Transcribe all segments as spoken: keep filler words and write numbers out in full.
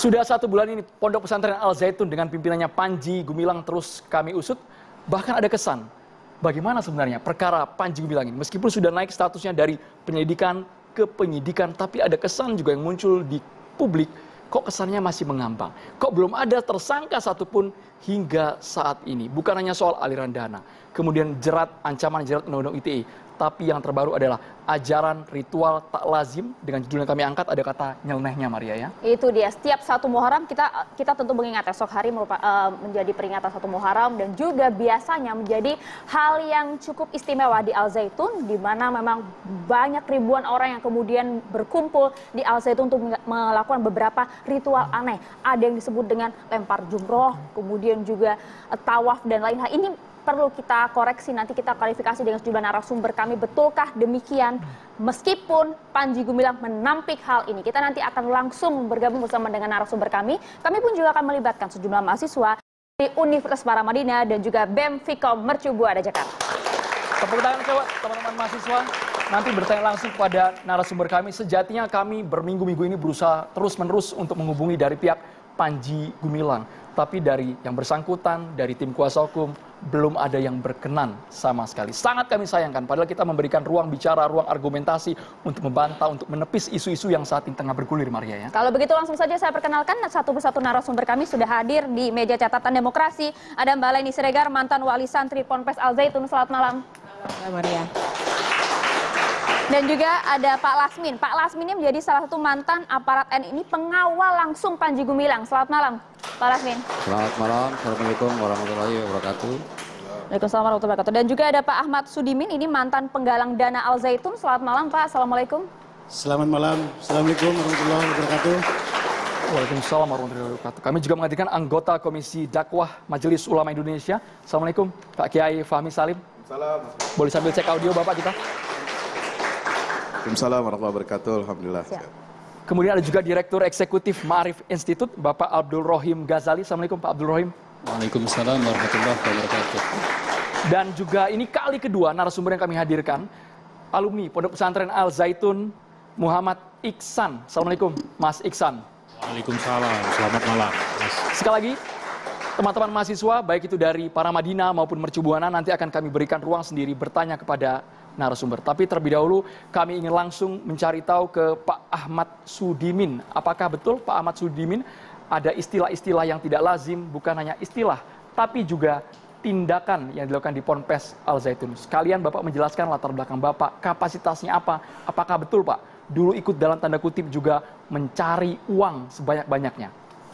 Sudah satu bulan ini Pondok Pesantren Al Zaitun dengan pimpinannya Panji Gumilang terus kami usut. Bahkan ada kesan, bagaimana sebenarnya perkara Panji Gumilang ini. Meskipun sudah naik statusnya dari penyelidikan ke penyidikan, tapi ada kesan juga yang muncul di publik. Kok kesannya masih mengambang? Kok belum ada tersangka satupun hingga saat ini? Bukan hanya soal aliran dana, kemudian jerat, ancaman jerat Undang-Undang I T E. Tapi yang terbaru adalah ajaran ritual tak lazim. Dengan judul yang kami angkat ada kata nyelenehnya, Maria ya. Itu dia, setiap satu Muharram kita kita tentu mengingat esok hari merupakan uh, menjadi peringatan satu Muharram dan juga biasanya menjadi hal yang cukup istimewa di Al Zaitun, di mana memang banyak ribuan orang yang kemudian berkumpul di Al Zaitun untuk melakukan beberapa ritual aneh. Ada yang disebut dengan lempar jumroh, kemudian juga uh, tawaf dan lain hal. Ini perlu kita koreksi, nanti kita klarifikasi dengan sejumlah narasumber kami. Betulkah demikian? Meskipun Panji Gumilang menampik hal ini, kita nanti akan langsung bergabung bersama dengan narasumber kami. Kami pun juga akan melibatkan sejumlah mahasiswa di Universitas Paramadina dan juga B E M Fikom Mercu Buana Jakarta. Tepuk tangan buat teman-teman mahasiswa. Nanti bertanya langsung kepada narasumber kami. Sejatinya kami berminggu-minggu ini berusaha terus-menerus untuk menghubungi dari pihak Panji Gumilang. Tapi dari yang bersangkutan, dari tim kuasa hukum, belum ada yang berkenan sama sekali. Sangat kami sayangkan, padahal kita memberikan ruang bicara, ruang argumentasi untuk membantah, untuk menepis isu-isu yang saat ini tengah bergulir, Maria ya. Kalau begitu langsung saja saya perkenalkan satu persatu narasumber kami sudah hadir di meja catatan demokrasi. Ada Mbak Leni Siregar, mantan wali santri Ponpes Al Zaitun. Selamat malam. Selamat Maria. Dan juga ada Pak Lasmin. Pak Lasmin ini menjadi salah satu mantan aparat N I, ini pengawal langsung Panji Gumilang. Selamat malam, Pak Lasmin. Selamat malam, Assalamualaikum warahmatullahi wabarakatuh. Waalaikumsalam warahmatullahi wabarakatuh. Dan juga ada Pak Ahmad Sudimin, ini mantan penggalang dana Al Zaitun. Selamat malam, Pak. Assalamualaikum. Selamat malam, Assalamualaikum warahmatullahi wabarakatuh. Waalaikumsalam warahmatullahi wabarakatuh. Kami juga menghadirkan anggota Komisi Dakwah Majelis Ulama Indonesia. Assalamualaikum, Pak Kiai Fahmi Salim. Salam. Boleh sambil cek audio Bapak kita? Waalaikumsalam warahmatullahi wabarakatuh. Alhamdulillah. Siap. Kemudian ada juga Direktur Eksekutif Ma'arif Institute, Bapak Abdul Rohim Ghazali. Assalamualaikum Pak Abdul Rohim. Waalaikumsalam warahmatullahi wabarakatuh. Dan juga ini kali kedua narasumber yang kami hadirkan, alumni Pondok Pesantren Al Zaitun, Muhammad Iksan. Assalamualaikum Mas Iksan. Waalaikumsalam, selamat malam. Mas. Sekali lagi, teman-teman mahasiswa, baik itu dari Paramadina maupun Mercu Buana, nanti akan kami berikan ruang sendiri bertanya kepada narasumber. Tapi terlebih dahulu kami ingin langsung mencari tahu ke Pak Ahmad Sudimin. Apakah betul Pak Ahmad Sudimin ada istilah-istilah yang tidak lazim, bukan hanya istilah, tapi juga tindakan yang dilakukan di Ponpes Al Zaitun. Sekalian Bapak menjelaskan latar belakang Bapak, kapasitasnya apa, apakah betul Pak dulu ikut dalam tanda kutip juga mencari uang sebanyak-banyaknya?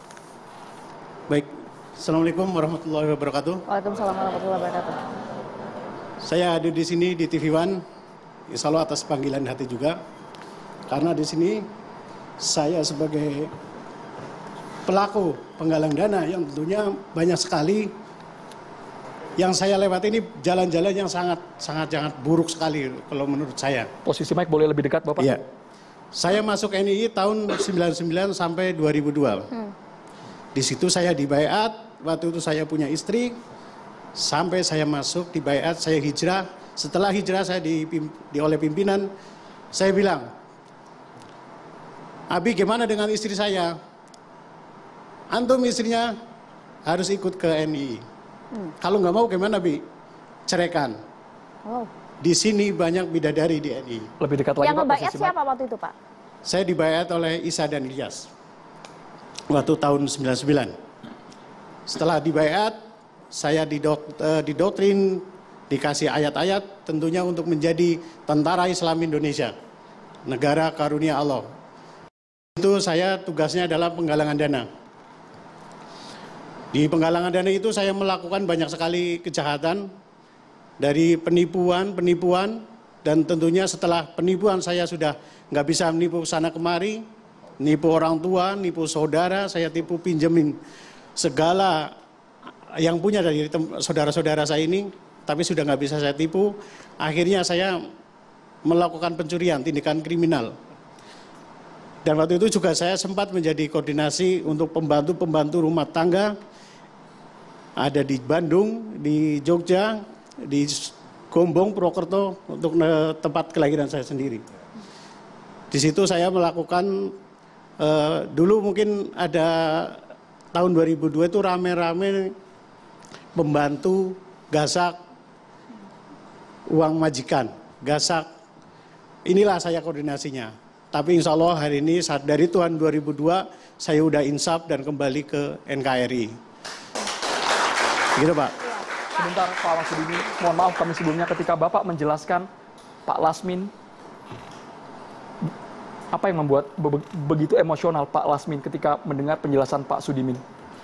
Baik, Assalamualaikum warahmatullahi wabarakatuh. Waalaikumsalam warahmatullahi wabarakatuh. Saya hadir di sini di T V One, insya Allah atas panggilan hati juga. Karena di sini saya sebagai pelaku penggalang dana yang tentunya banyak sekali yang saya lewati, ini jalan-jalan yang sangat sangat sangat buruk sekali kalau menurut saya. Posisi mic boleh lebih dekat Bapak? Iya. Saya masuk N I I tahun sembilan puluh sembilan sampai dua ribu dua. Hmm. Di situ saya dibaiat, waktu itu saya punya istri. Sampai saya masuk di baiat, saya hijrah. Setelah hijrah saya di, di oleh pimpinan, saya bilang, Abi gimana dengan istri saya? Antum istrinya harus ikut ke N I I. Hmm. Kalau nggak mau gimana Bi? Ceraikan. Oh. Di sini banyak bidadari di N I I. Lebih dekat lagi. Yang ngebaiat siapa waktu itu Pak? Saya dibaiat oleh Isa dan Ilyas. Waktu tahun sembilan puluh sembilan. Setelah dibaiat, saya didok, uh, didoktrin, dikasih ayat-ayat tentunya untuk menjadi tentara Islam Indonesia, negara karunia Allah. Itu saya tugasnya adalah penggalangan dana. Di penggalangan dana itu saya melakukan banyak sekali kejahatan, dari penipuan, penipuan, dan tentunya setelah penipuan saya sudah nggak bisa menipu sana kemari, nipu orang tua, nipu saudara, saya tipu pinjemin segala yang punya dari saudara-saudara saya ini, tapi sudah nggak bisa saya tipu. Akhirnya saya melakukan pencurian, tindakan kriminal. Dan waktu itu juga saya sempat menjadi koordinasi untuk pembantu-pembantu rumah tangga. Ada di Bandung, di Jogja, di Gombong, Purwokerto, untuk tempat kelahiran saya sendiri. Di situ saya melakukan Uh, dulu mungkin ada tahun dua ribu dua itu rame-rame membantu gasak uang majikan, gasak. Inilah saya koordinasinya. Tapi insya Allah hari ini saat dari tahun dua ribu dua saya udah insaf dan kembali ke N K R I. Gitu Pak. Sebentar Pak Masudimi, mohon maaf kami sebelumnya ketika Bapak menjelaskan Pak Lasmin, apa yang membuat be begitu emosional Pak Lasmin ketika mendengar penjelasan Pak Sudimin?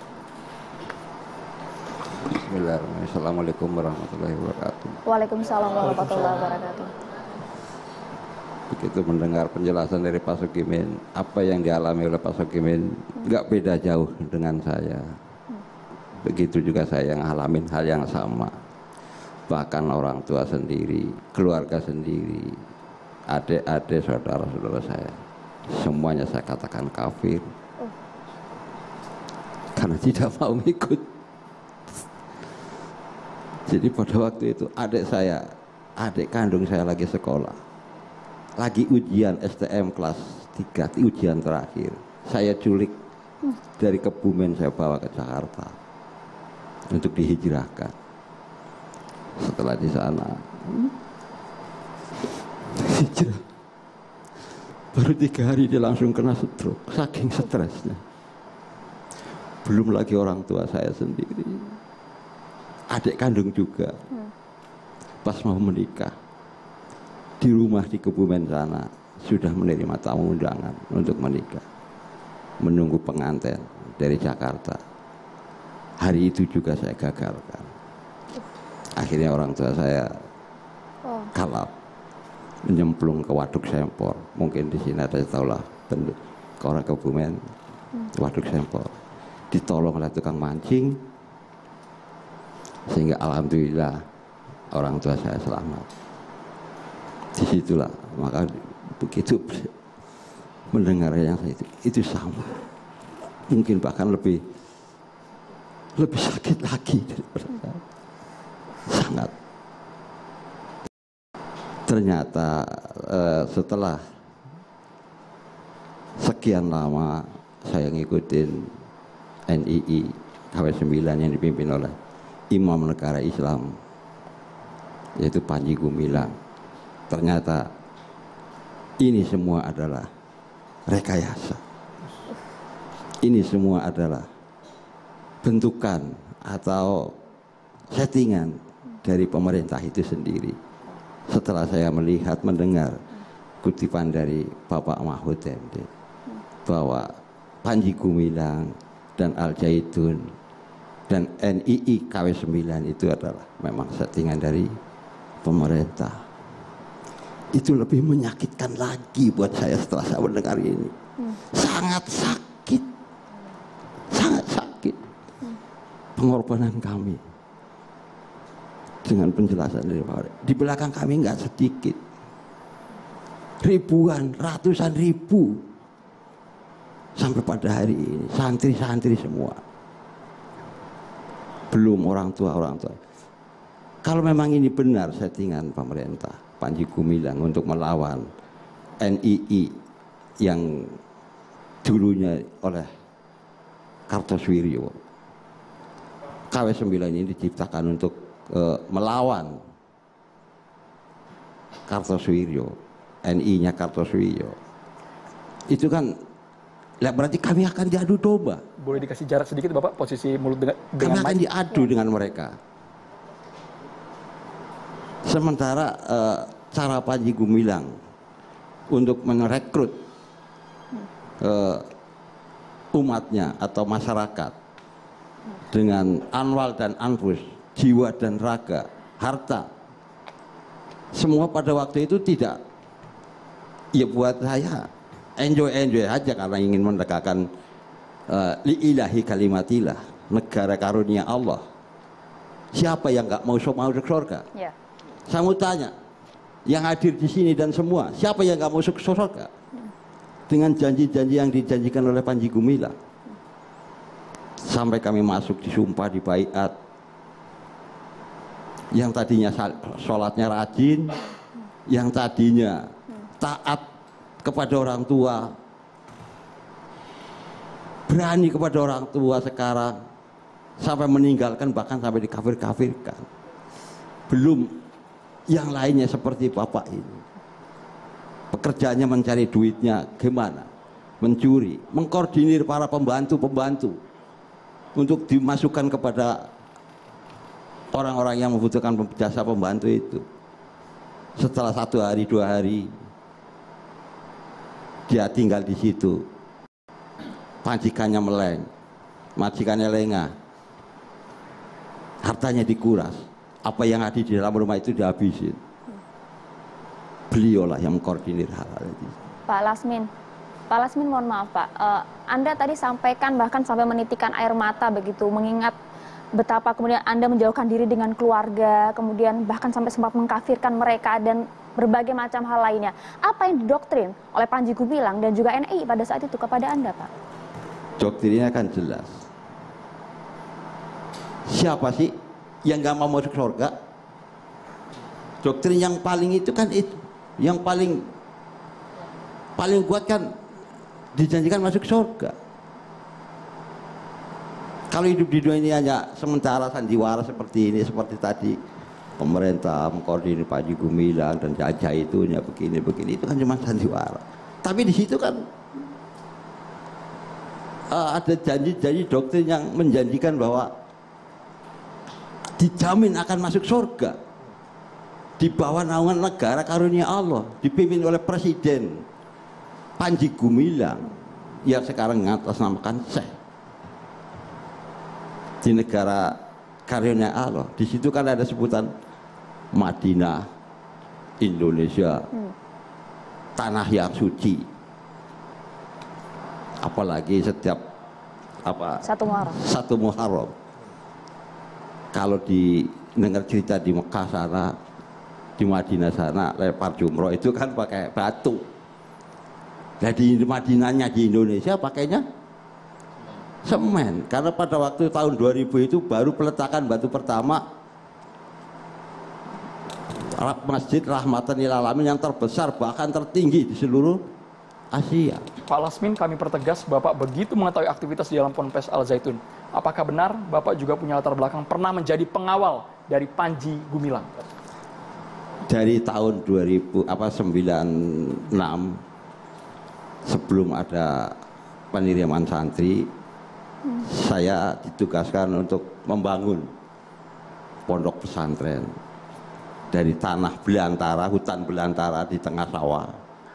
Bismillahirrahmanirrahim. Assalamualaikum warahmatullahi wabarakatuh. Waalaikumsalam warahmatullahi wabarakatuh. Begitu mendengar penjelasan dari Pak Sugimin, apa yang dialami oleh Pak Sugimin nggak beda jauh dengan saya. Begitu juga saya yang ngalamin hal yang sama. Bahkan orang tua sendiri, keluarga sendiri, adik-adik, saudara-saudara saya, semuanya saya katakan kafir. Karena tidak mau ikut. Jadi pada waktu itu adik saya, adik kandung saya lagi sekolah. Lagi ujian S T M kelas tiga, ujian terakhir. Saya culik dari Kebumen, saya bawa ke Jakarta untuk dihijrahkan. Setelah di sana hijrah, baru tiga hari dia langsung kena stroke, saking stresnya. Belum lagi orang tua saya sendiri, adik kandung juga. Pas mau menikah di rumah di Kebumen sana sudah menerima tamu undangan untuk menikah, menunggu pengantin dari Jakarta. Hari itu juga saya gagalkan. Akhirnya orang tua saya kalap, menyemplung ke Waduk Sempor. Mungkin di sini ada tahu lah, ke orang Kebumen, Waduk Sempor. Ditolong oleh tukang mancing, sehingga alhamdulillah orang tua saya selamat. Disitulah, maka begitu mendengar yang saya itu, itu sama. Mungkin bahkan lebih lebih sakit lagi daripada saya. Sangat. Ternyata eh, setelah sekian lama saya ngikutin N I I K W sembilan yang dipimpin oleh Imam Negara Islam, yaitu Panji Gumilang. Ternyata ini semua adalah rekayasa. Ini semua adalah bentukan atau settingan dari pemerintah itu sendiri. Setelah saya melihat, mendengar kutipan dari Bapak Mahfud M D bahwa Panji Gumilang dan Al Zaitun dan N I I K W sembilan itu adalah memang settingan dari pemerintah. Itu lebih menyakitkan lagi buat saya setelah saya mendengar ini. Hmm. Sangat sakit, sangat sakit. Hmm. Pengorbanan kami dengan penjelasan dari Pak. Di belakang kami nggak sedikit, ribuan, ratusan ribu, sampai pada hari ini santri-santri semua. Belum orang tua orang tua. Kalau memang ini benar settingan pemerintah Panji Gumilang untuk melawan N I I yang dulunya oleh Kartosuwiryo, K W sembilan ini diciptakan untuk uh, melawan Kartosuwiryo, N I-nya Kartosuwiryo. Itu kan, lah berarti kami akan diadu domba. Boleh dikasih jarak sedikit Bapak, posisi mulut dengan, dengan kami akan diadu ya. dengan mereka. Sementara uh, cara Panji Gumilang untuk merekrut uh, umatnya atau masyarakat dengan anwal dan anfus, jiwa dan raga, harta, semua pada waktu itu tidak, ya buat saya enjoy-enjoy aja karena ingin menegakkan uh, li'ilahi kalimatillah, negara karunia Allah. Siapa yang nggak mau masuk surga? Ya. Saya mau tanya, yang hadir di sini dan semua, siapa yang nggak mau masuk surga? Dengan janji-janji yang dijanjikan oleh Panji Gumilang. Sampai kami masuk disumpah di baiat. Yang tadinya sholatnya rajin, yang tadinya taat kepada orang tua, berani kepada orang tua sekarang, sampai meninggalkan, bahkan sampai dikafir-kafirkan. Belum yang lainnya seperti bapak ini, pekerjaannya mencari duitnya gimana, mencuri, mengkoordinir para pembantu-pembantu untuk dimasukkan kepada orang-orang yang membutuhkan jasa pembantu itu. Setelah satu hari dua hari dia tinggal di situ, majikannya meleng, majikannya lengah, hartanya dikuras, apa yang ada di dalam rumah itu dihabisin. Beliaulah yang mengkoordinir hal-hal itu. Pak Lasmin, Pak Lasmin mohon maaf Pak, uh, Anda tadi sampaikan bahkan sampai menitikan air mata begitu, mengingat betapa kemudian Anda menjauhkan diri dengan keluarga, kemudian bahkan sampai sempat mengkafirkan mereka dan berbagai macam hal lainnya. Apa yang didoktrin oleh Panji Gumilang dan juga N I pada saat itu kepada Anda, Pak? Doktrinnya kan jelas. Siapa sih yang gak mau masuk surga? Doktrin yang paling itu kan itu, yang paling paling kuat kan dijanjikan masuk surga. Kalau hidup di dunia ini hanya sementara sandiwara seperti ini, seperti tadi pemerintah mengkoordinir Panji Gumilang dan jajah itunya begini-begini, itu kan cuma sandiwara. Tapi di situ kan uh, ada janji-janji doktrin yang menjanjikan bahwa dijamin akan masuk surga di bawah naungan negara karunia Allah, dipimpin oleh Presiden Panji Gumilang yang sekarang ngatasnamakan Syekh di negara karunia Allah. Di situ kan ada sebutan Madinah, Indonesia, hmm. tanah yang suci. Apalagi setiap apa satu Muharram. Satu Muharram. Kalau didengar cerita di Mekah sana, di Madinah sana, lempar jumroh itu kan pakai batu. Nah di Madinahnya di Indonesia pakainya semen, karena pada waktu tahun dua ribu itu baru peletakan batu pertama Masjid Rahmatan lil Alamin yang terbesar bahkan tertinggi di seluruh Asia. Pak Lasmin, kami pertegas Bapak begitu mengetahui aktivitas di dalam Ponpes Al Zaitun. Apakah benar Bapak juga punya latar belakang pernah menjadi pengawal dari Panji Gumilang? Dari tahun dua ribu apa sembilan puluh enam, sebelum ada penerimaan santri, hmm. saya ditugaskan untuk membangun pondok pesantren dari tanah belantara, hutan belantara di tengah sawah,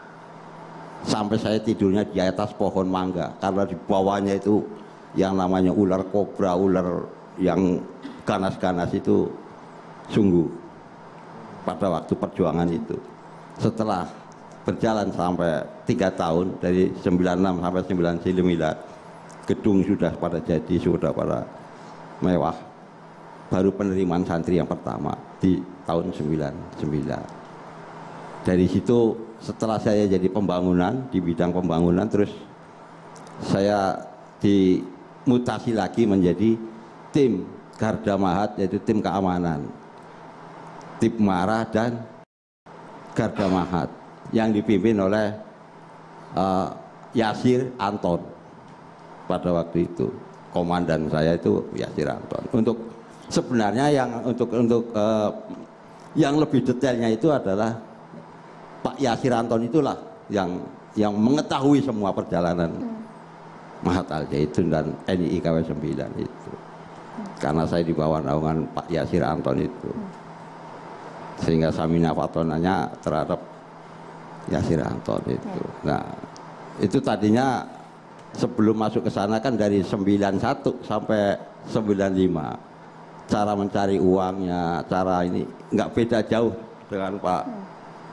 sampai saya tidurnya di atas pohon mangga karena di bawahnya itu yang namanya ular kobra, ular yang ganas-ganas itu sungguh pada waktu perjuangan itu. Setelah berjalan sampai tiga tahun, dari sembilan puluh enam sampai sembilan puluh sembilan, gedung sudah pada jadi, sudah pada mewah. Baru penerimaan santri yang pertama di tahun sembilan puluh sembilan. Dari situ setelah saya jadi pembangunan, di bidang pembangunan, terus saya dimutasi lagi menjadi tim Garda Mahat, yaitu tim keamanan, Tim Mara dan Garda Mahat yang dipimpin oleh uh, Yasir Anton. Pada waktu itu komandan saya itu Yasir Anton. Untuk sebenarnya yang untuk untuk uh, yang lebih detailnya itu adalah Pak Yasir Anton, itulah yang yang mengetahui semua perjalanan hmm. Mahat Al Zaitun dan N I I K W sembilan itu. Hmm. Karena saya di bawah naungan Pak Yasir Anton itu. Hmm. Sehingga Samina Fatonanya terhadap Yasir Anton itu. Hmm. Nah, itu tadinya sebelum masuk ke sana kan dari sembilan puluh satu sampai sembilan puluh lima. Cara mencari uangnya, cara ini nggak beda jauh dengan Pak. Hmm.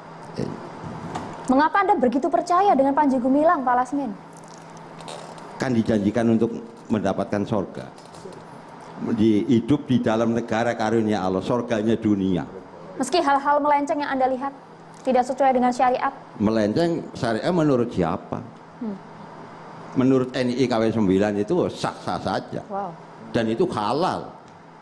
Mengapa Anda begitu percaya dengan Panji Gumilang, Pak Lasmin? Kan dijanjikan untuk mendapatkan surga. Di, hidup di dalam negara karunia Allah, surganya dunia. Meski hal-hal melenceng yang Anda lihat tidak sesuai dengan syariat? Melenceng syariat menurut siapa? Hmm. Menurut N I I K W sembilan itu sah-sah saja. Wow. Dan itu halal.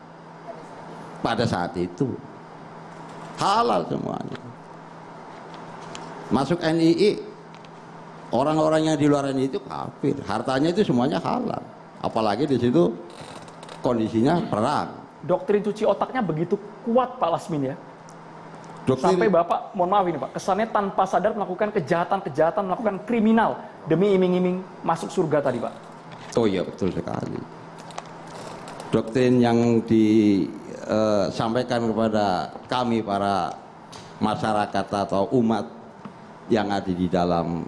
Pada saat itu halal semuanya. Masuk N I I Orang-orang yang di luar ini itu kafir, hartanya itu semuanya halal. Apalagi di situ kondisinya perang. Doktrin cuci otaknya begitu kuat Pak Lasmin ya. Doktrin, Sampai Bapak, mohon maaf ini Pak, kesannya tanpa sadar melakukan kejahatan-kejahatan, melakukan kriminal demi iming-iming masuk surga tadi Pak. oh iya betul sekali. Doktrin yang disampaikan kepada kami para masyarakat atau umat yang ada di dalam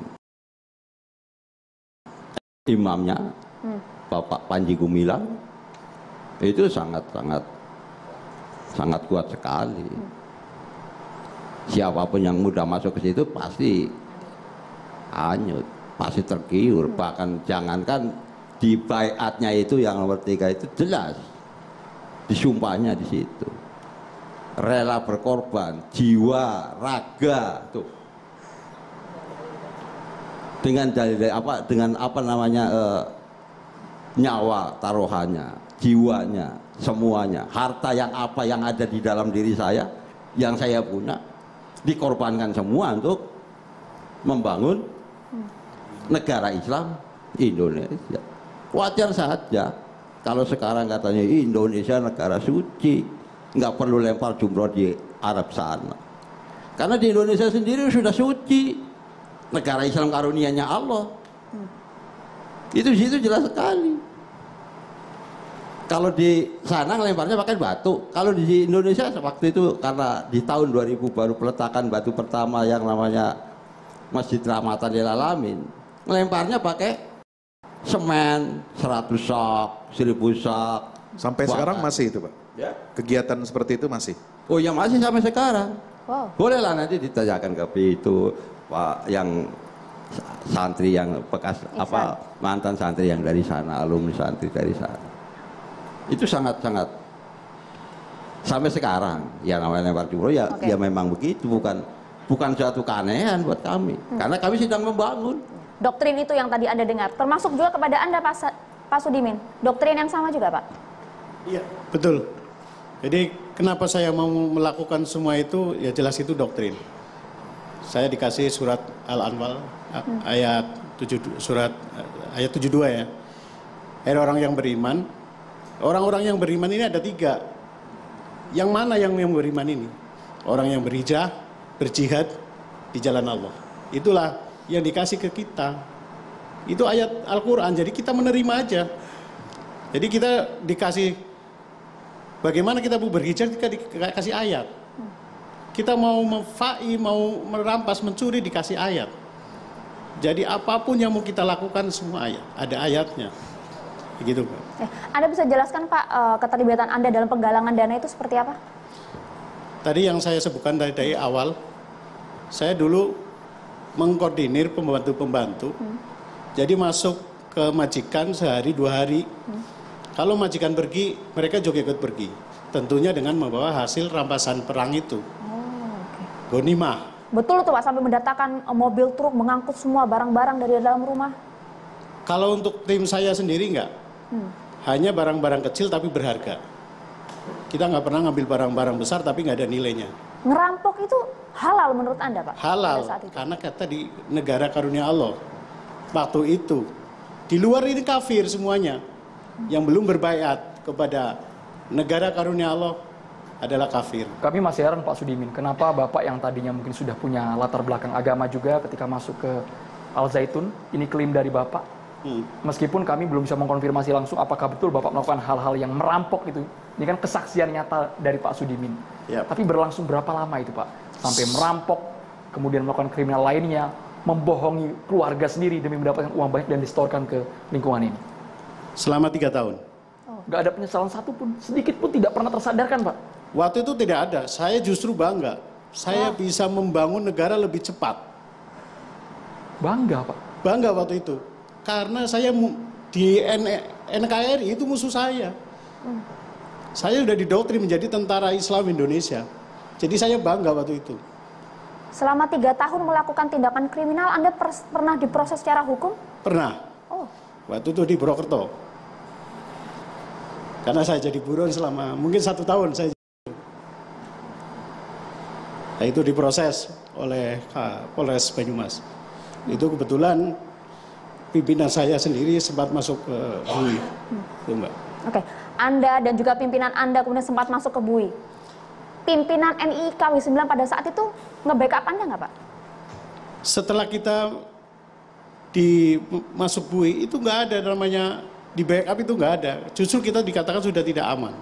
imamnya, hmm. Bapak Panji Gumilang, itu sangat-sangat sangat kuat sekali. Hmm. Siapapun yang mudah masuk ke situ pasti hanyut, pasti tergiur. Hmm. Bahkan jangankan di baiatnya itu yang nomor tiga itu jelas, disumpahnya di situ. Rela berkorban, jiwa, raga, tuh. Dengan dalil apa? Dengan apa namanya eh, nyawa taruhannya, jiwanya, semuanya, harta yang apa yang ada di dalam diri saya, yang saya punya, dikorbankan semua untuk membangun negara Islam Indonesia. Wajar saja kalau sekarang katanya Indonesia negara suci, nggak perlu lempar jumroh di Arab sana. Karena di Indonesia sendiri sudah suci, negara Islam karunianya Allah. Itu situ jelas sekali. Kalau di sana ngelemparnya pakai batu. Kalau di Indonesia waktu itu karena di tahun dua ribu baru peletakan batu pertama yang namanya Masjid Rahmatan lil Alamin, ngelemparnya pakai semen seratus sak, seribu sak. Sampai Wah. sekarang masih itu Pak? Ya. Kegiatan seperti itu masih? Oh ya masih sampai sekarang. Wow. Bolehlah nanti ditanyakan ke itu Pak yang santri yang bekas Ihsan. apa mantan santri yang dari sana, alumni santri dari sana. Itu sangat-sangat sampai sekarang ya namanya lempar jumroh ya, okay. ya memang begitu, bukan bukan suatu keanehan buat kami. Hmm. Karena kami sedang membangun. Doktrin itu yang tadi Anda dengar, termasuk juga kepada Anda Pak, Sa Pak Sudimin. Doktrin yang sama juga Pak? Iya, betul. Jadi kenapa saya mau melakukan semua itu, ya jelas itu doktrin. Saya dikasih surat Al-Anfal hmm. ayat tujuh, surat ayat tujuh puluh dua ya. Hai orang yang beriman, orang-orang yang beriman ini ada tiga. Yang mana yang yang beriman ini? Orang yang berhijrah, berjihad di jalan Allah. Itulah yang dikasih ke kita. Itu ayat Al-Quran, jadi kita menerima aja. Jadi kita dikasih, bagaimana kita mau berhijrah, kita dikasih ayat. Kita mau memfa'i, mau merampas, mencuri, dikasih ayat. Jadi apapun yang mau kita lakukan, semua ayat, ada ayatnya. Begitu Pak. Anda bisa jelaskan Pak, keterlibatan Anda dalam penggalangan dana itu seperti apa? Tadi yang saya sebutkan dari, dari awal, saya dulu mengkoordinir pembantu-pembantu, hmm. jadi masuk ke majikan sehari dua hari. Hmm. Kalau majikan pergi, mereka juga ikut pergi. Tentunya dengan membawa hasil rampasan perang itu. Oh, okay. Gonimah. Betul tuh Pak, sampai mendatangkan mobil truk mengangkut semua barang-barang dari dalam rumah. Kalau untuk tim saya sendiri enggak, hmm. hanya barang-barang kecil tapi berharga. Kita nggak pernah ngambil barang-barang besar tapi nggak ada nilainya. Ngerampok itu halal menurut Anda Pak? Halal, karena kata di negara karunia Allah. Waktu itu, di luar ini kafir semuanya. Yang belum berbaiat kepada negara karunia Allah adalah kafir. Kami masih heran Pak Sudimin, kenapa Bapak yang tadinya mungkin sudah punya latar belakang agama juga ketika masuk ke Al Zaitun, ini klaim dari Bapak. Hmm. Meskipun kami belum bisa mengkonfirmasi langsung apakah betul Bapak melakukan hal-hal yang merampok itu. Ini kan kesaksian nyata dari Pak Sudimin. Yep. Tapi berlangsung berapa lama itu Pak? Sampai merampok, kemudian melakukan kriminal lainnya, membohongi keluarga sendiri demi mendapatkan uang banyak dan disetorkan ke lingkungan ini. Selama tiga tahun. Oh. Gak ada penyesalan satu pun, sedikit pun tidak pernah tersadarkan Pak? Waktu itu tidak ada, saya justru bangga. Saya oh. bisa membangun negara lebih cepat. Bangga Pak? Bangga waktu itu. Karena saya di N K R I itu musuh saya. Hmm. Saya sudah didoktrin menjadi tentara Islam Indonesia. Jadi saya bangga waktu itu. Selama tiga tahun melakukan tindakan kriminal, Anda pernah diproses secara hukum? Pernah. Oh. Waktu itu di Purwokerto. Karena saya jadi buron selama mungkin satu tahun saya. Nah, itu diproses oleh Polres Banyumas. Itu kebetulan pimpinan saya sendiri sempat masuk ke B U I. Itu, Mbak. Oke, Anda dan juga pimpinan Anda kemudian sempat masuk ke B U I. Pimpinan N I I K W sembilan pada saat itu nge-backup Anda nggak, Pak? Setelah kita di masuk B U I itu nggak ada namanya di backup, itu nggak ada. Justru kita dikatakan sudah tidak aman.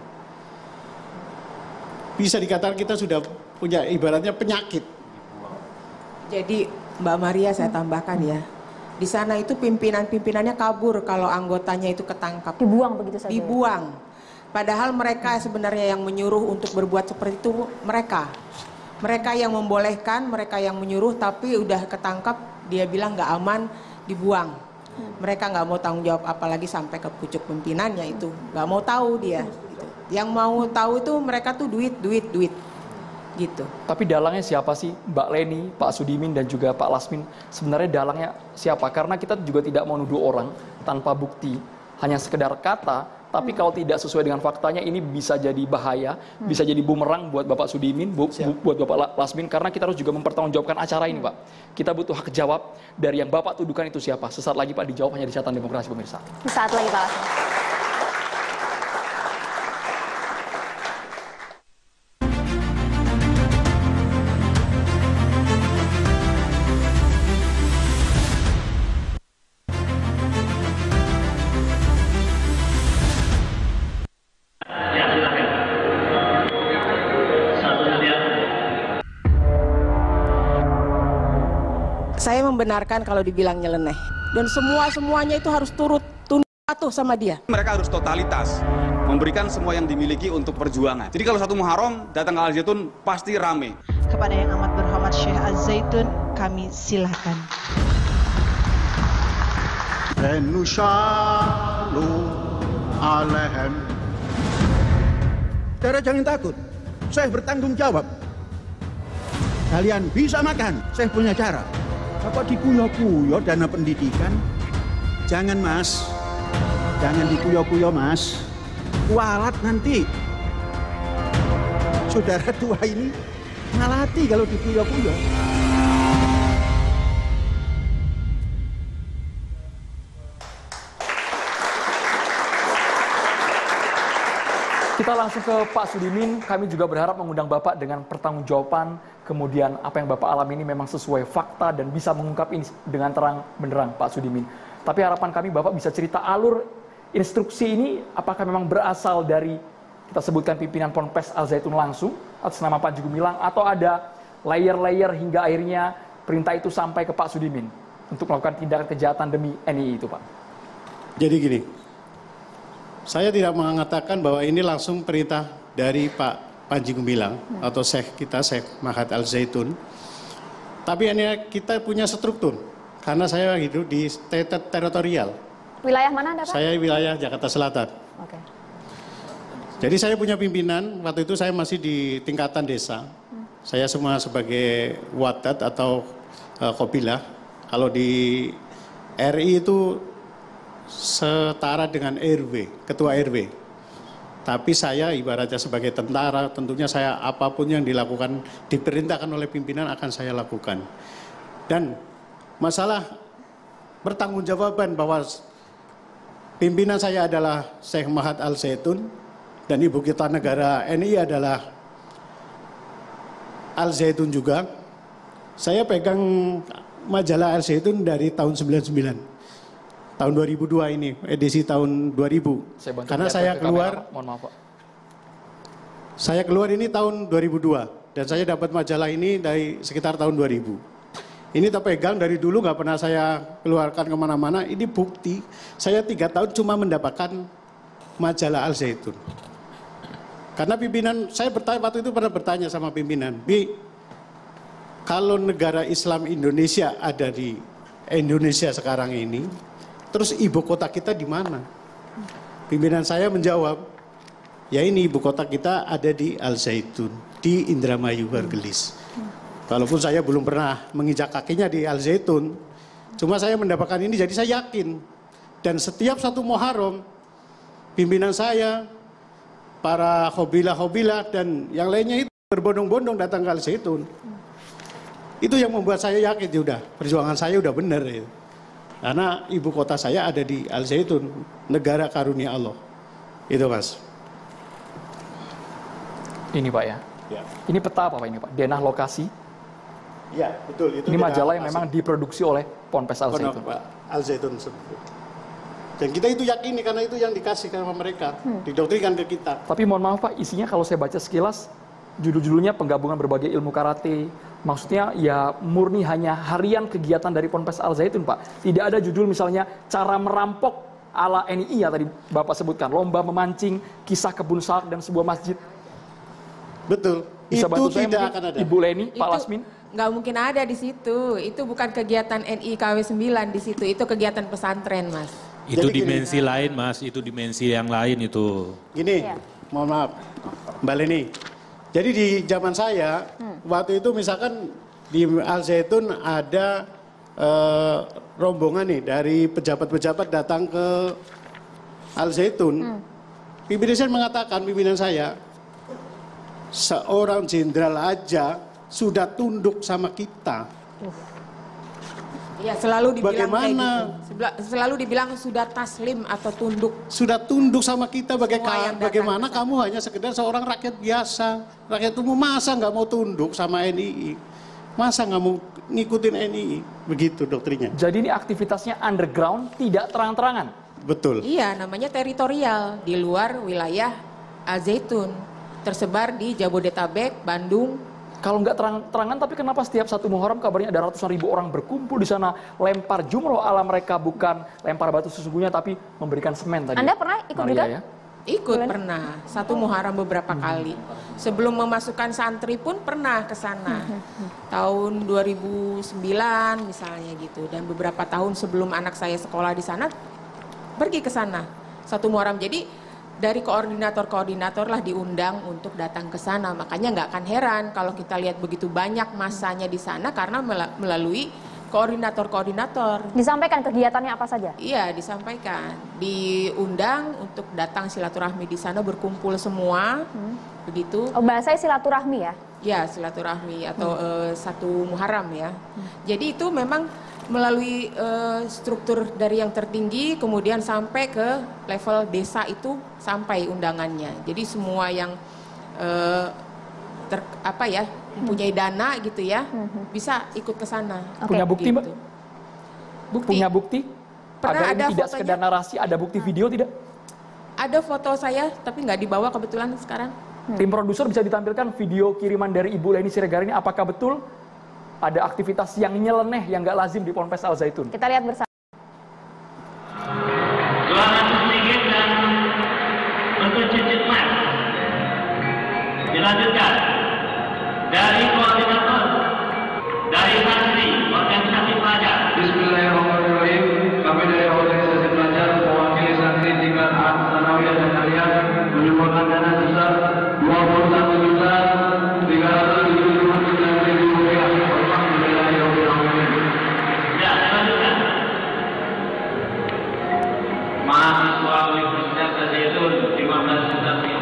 Bisa dikatakan kita sudah punya ibaratnya penyakit. Jadi Mbak Maria saya tambahkan ya, di sana itu pimpinan-pimpinannya kabur kalau anggotanya itu ketangkap. Dibuang begitu saja. Dibuang. Padahal mereka sebenarnya yang menyuruh untuk berbuat seperti itu mereka. Mereka yang membolehkan, mereka yang menyuruh, tapi udah ketangkap dia bilang nggak aman, dibuang. Mereka nggak mau tanggung jawab, apalagi sampai ke pucuk pimpinannya itu nggak mau tahu dia. Gitu. Yang mau tahu itu mereka tuh duit, duit, duit. Gitu. Tapi dalangnya siapa sih? Mbak Leni, Pak Sudimin, dan juga Pak Lasmin. Sebenarnya dalangnya siapa? Karena kita juga tidak mau nuduh orang tanpa bukti. Hanya sekedar kata, tapi kalau tidak sesuai dengan faktanya ini bisa jadi bahaya, hmm. bisa jadi bumerang buat Bapak Sudimin, bu, bu, buat Bapak Lasmin. Karena kita harus juga mempertanggungjawabkan acara ini, Pak. Kita butuh hak jawab dari yang Bapak tuduhkan itu siapa. Sesaat lagi, Pak, dijawab hanya di Catatan Demokrasi, pemirsa. Sesaat lagi, Pak Lasmin. Saya membenarkan kalau dibilang nyeleneh. Dan semua-semuanya itu harus turut tunduk patuh sama dia. Mereka harus totalitas, memberikan semua yang dimiliki untuk perjuangan. Jadi kalau satu Muharram datang ke Al-Zaitun pasti rame. Kepada yang amat berhormat Syekh Al-Zaitun, kami silakan. Saudara jangan takut, saya bertanggung jawab. Kalian bisa makan, saya punya cara. Apa dikuyo-kuyo dana pendidikan? Jangan, Mas. Jangan dikuyo-kuyo, Mas. Kualat nanti. Saudara tua ini ngalati kalau dikuyo-kuyo. Kita langsung ke Pak Sudimin. Kami juga berharap mengundang Bapak dengan pertanggungjawaban, kemudian apa yang Bapak alami ini memang sesuai fakta dan bisa mengungkap ini dengan terang benderang, Pak Sudimin. Tapi harapan kami Bapak bisa cerita alur instruksi ini, apakah memang berasal dari, kita sebutkan pimpinan Ponpes Al-Zaitun langsung, atas nama Panji Gumilang, atau ada layer-layer hingga akhirnya perintah itu sampai ke Pak Sudimin untuk melakukan tindakan kejahatan demi N I I itu, Pak. Jadi gini, saya tidak mengatakan bahwa ini langsung perintah dari Pak Panji Gumilang hmm. atau Syekh kita, Syekh Mahat Al-Zaitun. Tapi ini kita punya struktur, karena saya hidup di ter teritorial. Wilayah mana Anda, Pak? Saya wilayah Jakarta Selatan. Oke. Jadi saya punya pimpinan, waktu itu saya masih di tingkatan desa. Hmm. Saya semua sebagai wadat atau uh, kopilah. Kalau di R I itu setara dengan R W, ketua R W. Tapi saya ibaratnya sebagai tentara, tentunya saya apapun yang dilakukan, diperintahkan oleh pimpinan akan saya lakukan. Dan masalah pertanggungjawaban bahwa pimpinan saya adalah Syekh Mahat Al-Zaitun dan ibu kita negara N I I adalah Al-Zaitun juga. Saya pegang majalah Al-Zaitun dari tahun sembilan puluh sembilan. Tahun dua ribu dua ini, edisi tahun dua ribu. Saya Karena saya keluar, kamera, mohon maaf, Pak. Saya keluar ini tahun dua ribu dua. Dan saya dapat majalah ini dari sekitar tahun dua ribu. Ini terpegang dari dulu, nggak pernah saya keluarkan kemana-mana. Ini bukti, saya tiga tahun cuma mendapatkan majalah Al-Zaitun. Karena pimpinan, saya bertanya, waktu itu pernah bertanya sama pimpinan, Bi, kalau negara Islam Indonesia ada di Indonesia sekarang ini, terus ibu kota kita di mana? Pimpinan saya menjawab, ya ini ibu kota kita ada di Al-Zaitun, di Indramayu Wargelis. Walaupun saya belum pernah menginjak kakinya di Al-Zaitun, cuma saya mendapatkan ini, jadi saya yakin. Dan setiap satu Muharram, pimpinan saya, para hobilah-hobilah dan yang lainnya itu berbondong-bondong datang ke Al-Zaitun. Itu yang membuat saya yakin, ya udah perjuangan saya udah benar ya. Karena ibu kota saya ada di Al Zaitun, negara karunia Allah. Itu Mas. Ini Pak ya. Ya. Ini peta apa Pak ini Pak? Denah lokasi. Ya, betul. Itu ini majalah yang memang diproduksi oleh Ponpes Al Zaitun. Al Zaitun. Dan kita itu yakini karena itu yang dikasih sama mereka, hmm. didoktrinkan ke kita. Tapi mohon maaf Pak, isinya kalau saya baca sekilas, judul-judulnya penggabungan berbagai ilmu karate. Maksudnya ya murni hanya harian kegiatan dari Ponpes Al Zaitun Pak. Tidak ada judul misalnya cara merampok ala N I I ya tadi Bapak sebutkan. Lomba memancing, kisah kebun salak dan sebuah masjid. Betul. Bisa itu saya tidak akan ada. Ibu Leni, Pak itu Lasmin? Nggak mungkin ada di situ. Itu bukan kegiatan N I K W sembilan di situ. Itu kegiatan pesantren Mas. Itu Jadi dimensi gini, lain Mas. Itu dimensi yang lain itu. Gini, ya. mohon maaf Mbak Leni. Jadi di zaman saya, hmm. waktu itu misalkan di Al Zaitun ada uh, rombongan nih dari pejabat-pejabat datang ke Al Zaitun. Hmm. Pimpinan saya mengatakan, pimpinan saya, seorang jenderal aja sudah tunduk sama kita. Ya selalu dibilang Bagaimana? kayak gitu. Selalu dibilang sudah taslim atau tunduk. Sudah tunduk sama kita bagaimana, bagaimana datang. kamu hanya sekedar seorang rakyat biasa. Rakyat umum masa nggak mau tunduk sama N I I? Masa nggak mau ngikutin N I I? Begitu doktrinnya. Jadi ini aktivitasnya underground, tidak terang-terangan? Betul. Iya, namanya teritorial. Di luar wilayah Al Zaitun. Tersebar di Jabodetabek, Bandung. Kalau nggak terang-terangan, tapi kenapa setiap satu Muharram kabarnya ada ratusan ribu orang berkumpul di sana, lempar jumroh ala mereka, bukan lempar batu sesungguhnya, tapi memberikan semen tadi. Anda pernah ikut Maria, juga? Ya? Ikut pernah, satu Muharram beberapa hmm. kali. Sebelum memasukkan santri pun pernah ke sana. Hmm. Tahun dua ribu sembilan misalnya gitu. Dan beberapa tahun sebelum anak saya sekolah di sana, pergi ke sana. Satu Muharram. Jadi dari koordinator-koordinator lah diundang untuk datang ke sana. Makanya nggak akan heran kalau kita lihat begitu banyak masanya di sana karena melalui koordinator-koordinator. Disampaikan kegiatannya apa saja? Iya, disampaikan. Diundang untuk datang silaturahmi di sana, berkumpul semua. Hmm. Begitu. Oh, bahasanya silaturahmi ya? Ya, silaturahmi atau hmm. uh, satu Muharram ya. Hmm. Jadi itu memang melalui uh, struktur dari yang tertinggi kemudian sampai ke level desa itu sampai undangannya. Jadi semua yang uh, ter, apa ya mempunyai dana gitu ya hmm. bisa ikut ke sana. Okay. Punya bukti Mbak? Gitu. Bukti. Punya bukti? Pernah Agar ada ini tidak fotonya? Sekedar narasi, ada bukti video tidak? Ada foto saya tapi nggak dibawa kebetulan sekarang. Hmm. Tim produser bisa ditampilkan video kiriman dari Ibu Leni Siregar ini, apakah betul ada aktivitas yang nyeleneh yang nggak lazim di Ponpes Al Zaitun? Kita lihat bersama. dua ratus ringgit dan untuk cincin emas. Dilanjutkan dari koordinator, dari santri, organisasi pelajar. Bismillahirrahmanirrahim. Kami dari organisasi pelajar mewakili santri tingkat Sanawiyah dan Aliyah menyumbangkan dana sebesar dua puluh satu juta tiga ratus tujuh puluh sembilan ribu rupiah. Ya, lanjutkan. Mahasiswa Universitas Al Zaitun lima belas juta rupiah.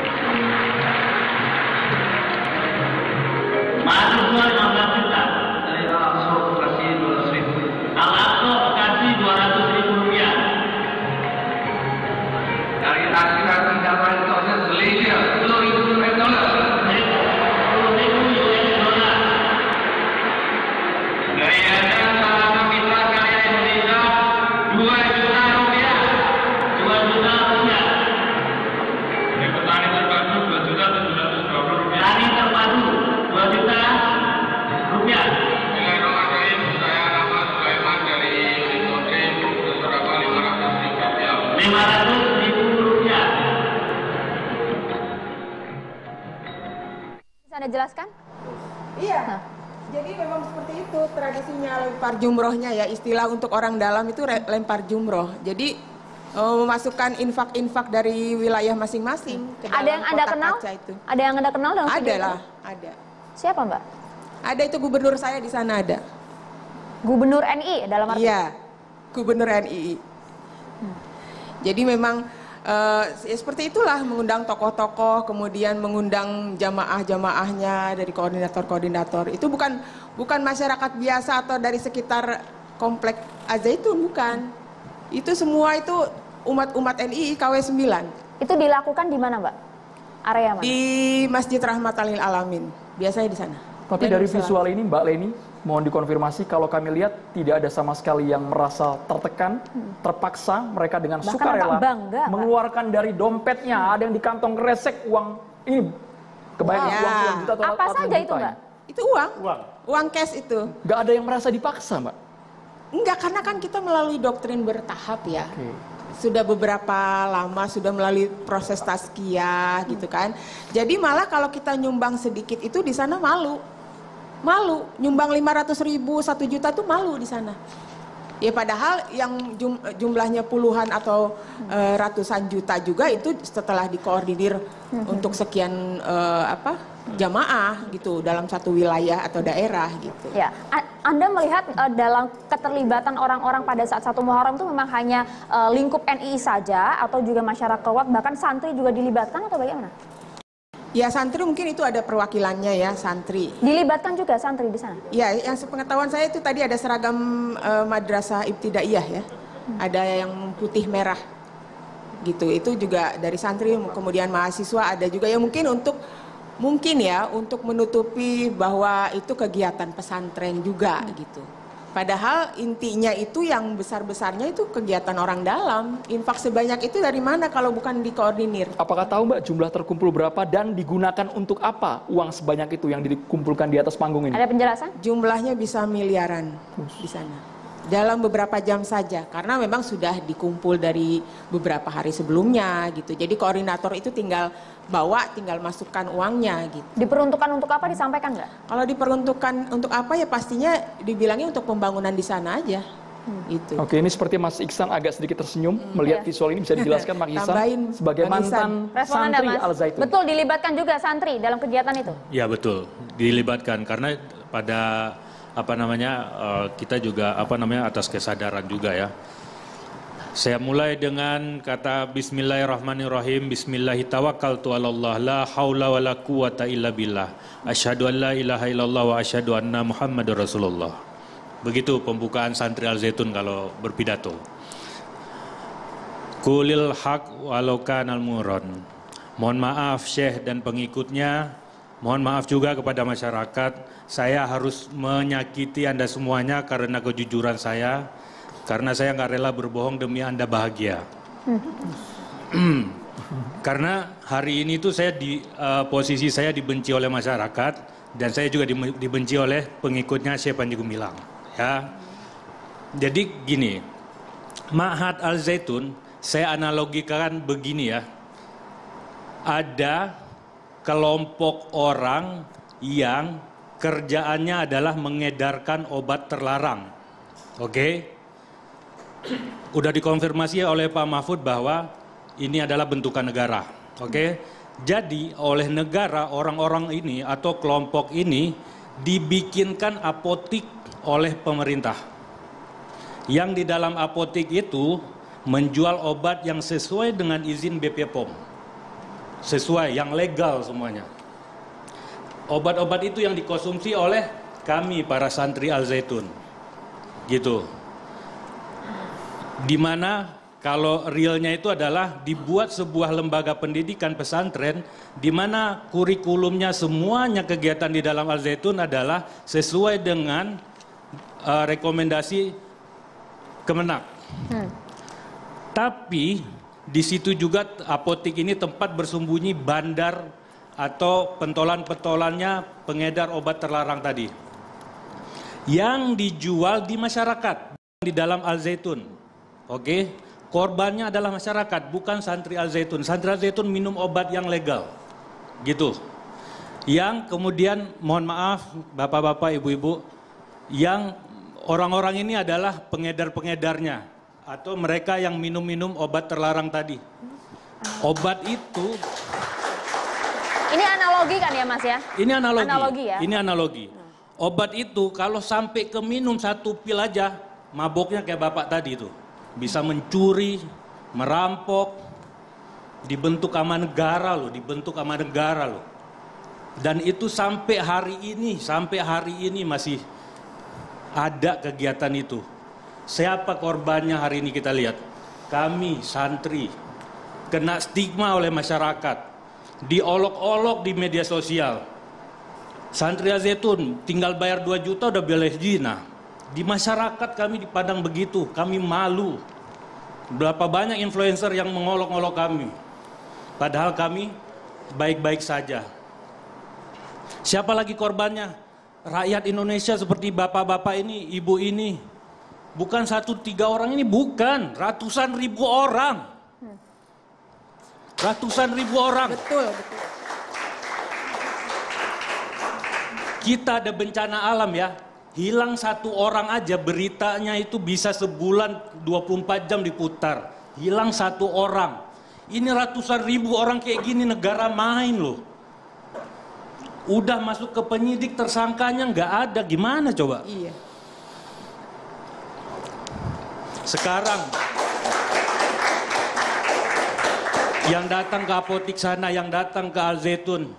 Mahasiswa lima belas juta. Dari Al-Aqsa Bekasi dua ratus ribu. Al-Aqsa Bekasi dua ratus ribu rupiah. Dari aksi-aksi dakwah Indonesia Malaysia sepuluh ribu dolar. sepuluh ribu U S dollar. Dari Yayasan Sarana Mitra Karya Indonesia dua juta rupiah. dua juta rupiah. Dari petani terpadu dua juta tujuh ratus dua puluh rupiah. Tani terpadu dua juta rupiah. Bismillahirrahmanirrahim. Saya nama Sulaiman dari Linkotrim beserta lima ratus ribu rupiah. lima ratus ribu rupiah. Bisa Anda jelaskan? Iya. Jadi memang seperti itu tradisinya lempar jumrohnya ya, istilah untuk orang dalam itu lempar jumroh. Jadi uh, memasukkan infak-infak dari wilayah masing-masing ke dalam Ada yang Anda kotak kenal? kaca itu. Ada yang Anda kenal dalam Ada video lah, itu? ada. Siapa Mbak? Ada itu gubernur saya di sana ada. Gubernur N I dalam arti? Iya, gubernur N I I. Hmm. Jadi memang Uh, ya seperti itulah, mengundang tokoh-tokoh, kemudian mengundang jamaah-jamaahnya dari koordinator-koordinator. Itu bukan bukan masyarakat biasa atau dari sekitar komplek Al-Zaitun, bukan. Itu semua itu umat-umat N I I K W sembilan. Itu dilakukan di mana, Mbak? Area mana? Di Masjid Rahmatan lil Alamin. Biasanya di sana. Tapi Dan dari di visual ini, Mbak Leni, mohon dikonfirmasi kalau kami lihat tidak ada sama sekali yang merasa tertekan, terpaksa, mereka dengan Bahkan sukarela bangga, mengeluarkan Pak. dari dompetnya, ada yang di kantong kresek uang ini, kebanyakan Wow. uang puluhan juta atau Apa ratusan saja juta itu, ini. Mbak? Itu uang. Uang. Uang cash itu. Nggak ada yang merasa dipaksa, Mbak? Enggak, karena kan kita melalui doktrin bertahap ya. Sudah beberapa lama, sudah melalui proses tazkiyah gitu kan. Jadi malah kalau kita nyumbang sedikit itu di sana malu. Malu, nyumbang lima ratus ribu, satu juta tuh malu di sana. Ya padahal yang jum, jumlahnya puluhan atau uh, ratusan juta juga itu setelah dikoordinir hmm. untuk sekian uh, apa jamaah gitu dalam satu wilayah atau daerah gitu. Ya, Anda melihat uh, dalam keterlibatan orang-orang pada saat satu Muharram itu memang hanya uh, lingkup N I I saja atau juga masyarakat luas, bahkan santri juga dilibatkan atau bagaimana? Ya santri mungkin itu ada perwakilannya ya, santri. Dilibatkan juga santri di sana? Ya, yang sepengetahuan saya itu tadi ada seragam uh, madrasah ibtidaiyah ya. Hmm. Ada yang putih merah gitu. Itu juga dari santri, kemudian mahasiswa ada juga yang mungkin untuk mungkin ya untuk menutupi bahwa itu kegiatan pesantren juga hmm. gitu. Padahal intinya itu yang besar-besarnya itu kegiatan orang dalam. Infak sebanyak itu dari mana kalau bukan dikoordinir? Apakah tahu Mbak jumlah terkumpul berapa dan digunakan untuk apa uang sebanyak itu yang dikumpulkan di atas panggung ini? Ada penjelasan? Jumlahnya bisa miliaran di sana. Dalam beberapa jam saja, karena memang sudah dikumpul dari beberapa hari sebelumnya gitu. Jadi koordinator itu tinggal bawa, tinggal masukkan uangnya gitu. Diperuntukkan untuk apa, disampaikan nggak? Kalau diperuntukkan untuk apa ya pastinya dibilangnya untuk pembangunan di sana aja. Hmm. Gitu. Oke, ini seperti Mas Iksan agak sedikit tersenyum hmm, melihat ya. visual ini, bisa dijelaskan Mas Iksan sebagai mantan santri Al-Zaitun. Betul, dilibatkan juga santri dalam kegiatan itu? Ya betul, dilibatkan karena pada apa namanya uh, kita juga apa namanya atas kesadaran juga ya. Saya mulai dengan kata Bismillahirrahmanirrahim. Bismillahi tawakkaltu 'alallah la haula wala quwata illa billah. Asyhadu an la ilaha illallah wa asyhadu anna Muhammadar Rasulullah. Begitu pembukaan santri Al-Zaitun kalau berpidato. Qulil haq walau kanal muron. Mohon maaf Syekh dan pengikutnya. Mohon maaf juga kepada masyarakat. Saya harus menyakiti Anda semuanya karena kejujuran saya. Karena saya nggak rela berbohong demi Anda bahagia. Karena hari ini tuh saya di uh, posisi saya dibenci oleh masyarakat dan saya juga di, dibenci oleh pengikutnya Syekh Panji Gumilang. Ya, jadi gini, Ma'had Al-Zaitun saya analogikan begini ya. Ada kelompok orang yang kerjaannya adalah mengedarkan obat terlarang. Oke? Okay? Udah dikonfirmasi oleh Pak Mahfud bahwa ini adalah bentukan negara. Oke? Okay? Jadi oleh negara orang-orang ini atau kelompok ini dibikinkan apotik oleh pemerintah. Yang di dalam apotik itu menjual obat yang sesuai dengan izin B P P O M. Sesuai, yang legal semuanya. Obat-obat itu yang dikonsumsi oleh kami para santri Al-Zaitun. Gitu. Dimana kalau realnya itu adalah dibuat sebuah lembaga pendidikan pesantren di mana kurikulumnya semuanya kegiatan di dalam Al-Zaitun adalah sesuai dengan uh, rekomendasi Kemenak. Hmm. Tapi di situ juga apotik ini tempat bersembunyi bandar atau pentolan-pentolannya pengedar obat terlarang tadi. Yang dijual di masyarakat di dalam Al-Zaitun. Oke, korbannya adalah masyarakat, bukan santri Al-Zaitun. Santri Al-Zaitun minum obat yang legal. Gitu. Yang kemudian mohon maaf Bapak-bapak, Ibu-ibu, yang orang-orang ini adalah pengedar-pengedarnya atau mereka yang minum-minum obat terlarang tadi. Obat itu... Ini analogi kan ya Mas ya? Ini analogi. Analogi ya? Ini analogi. Obat itu kalau sampai ke minum satu pil aja, maboknya kayak Bapak tadi itu. Bisa mencuri, merampok, dibentuk sama negara loh, dibentuk sama negara loh. Dan itu sampai hari ini, sampai hari ini masih ada kegiatan itu. Siapa korbannya hari ini kita lihat? Kami santri kena stigma oleh masyarakat, diolok-olok di media sosial. Santri Al-Zaitun tinggal bayar dua juta udah boleh zina. Di masyarakat kami dipandang begitu, kami malu. Berapa banyak influencer yang mengolok-olok kami. Padahal kami baik-baik saja. Siapa lagi korbannya? Rakyat Indonesia seperti bapak-bapak ini, ibu ini. Bukan satu tiga orang ini, bukan. Ratusan ribu orang. Ratusan ribu orang. Betul, betul. Kita ada bencana alam ya. Hilang satu orang aja beritanya itu bisa sebulan dua puluh empat jam diputar. Hilang satu orang. Ini ratusan ribu orang kayak gini negara main loh. Udah masuk ke penyidik tersangkanya nggak ada, gimana coba? Iya. Sekarang yang datang ke apotik sana, yang datang ke Al-Zaitun,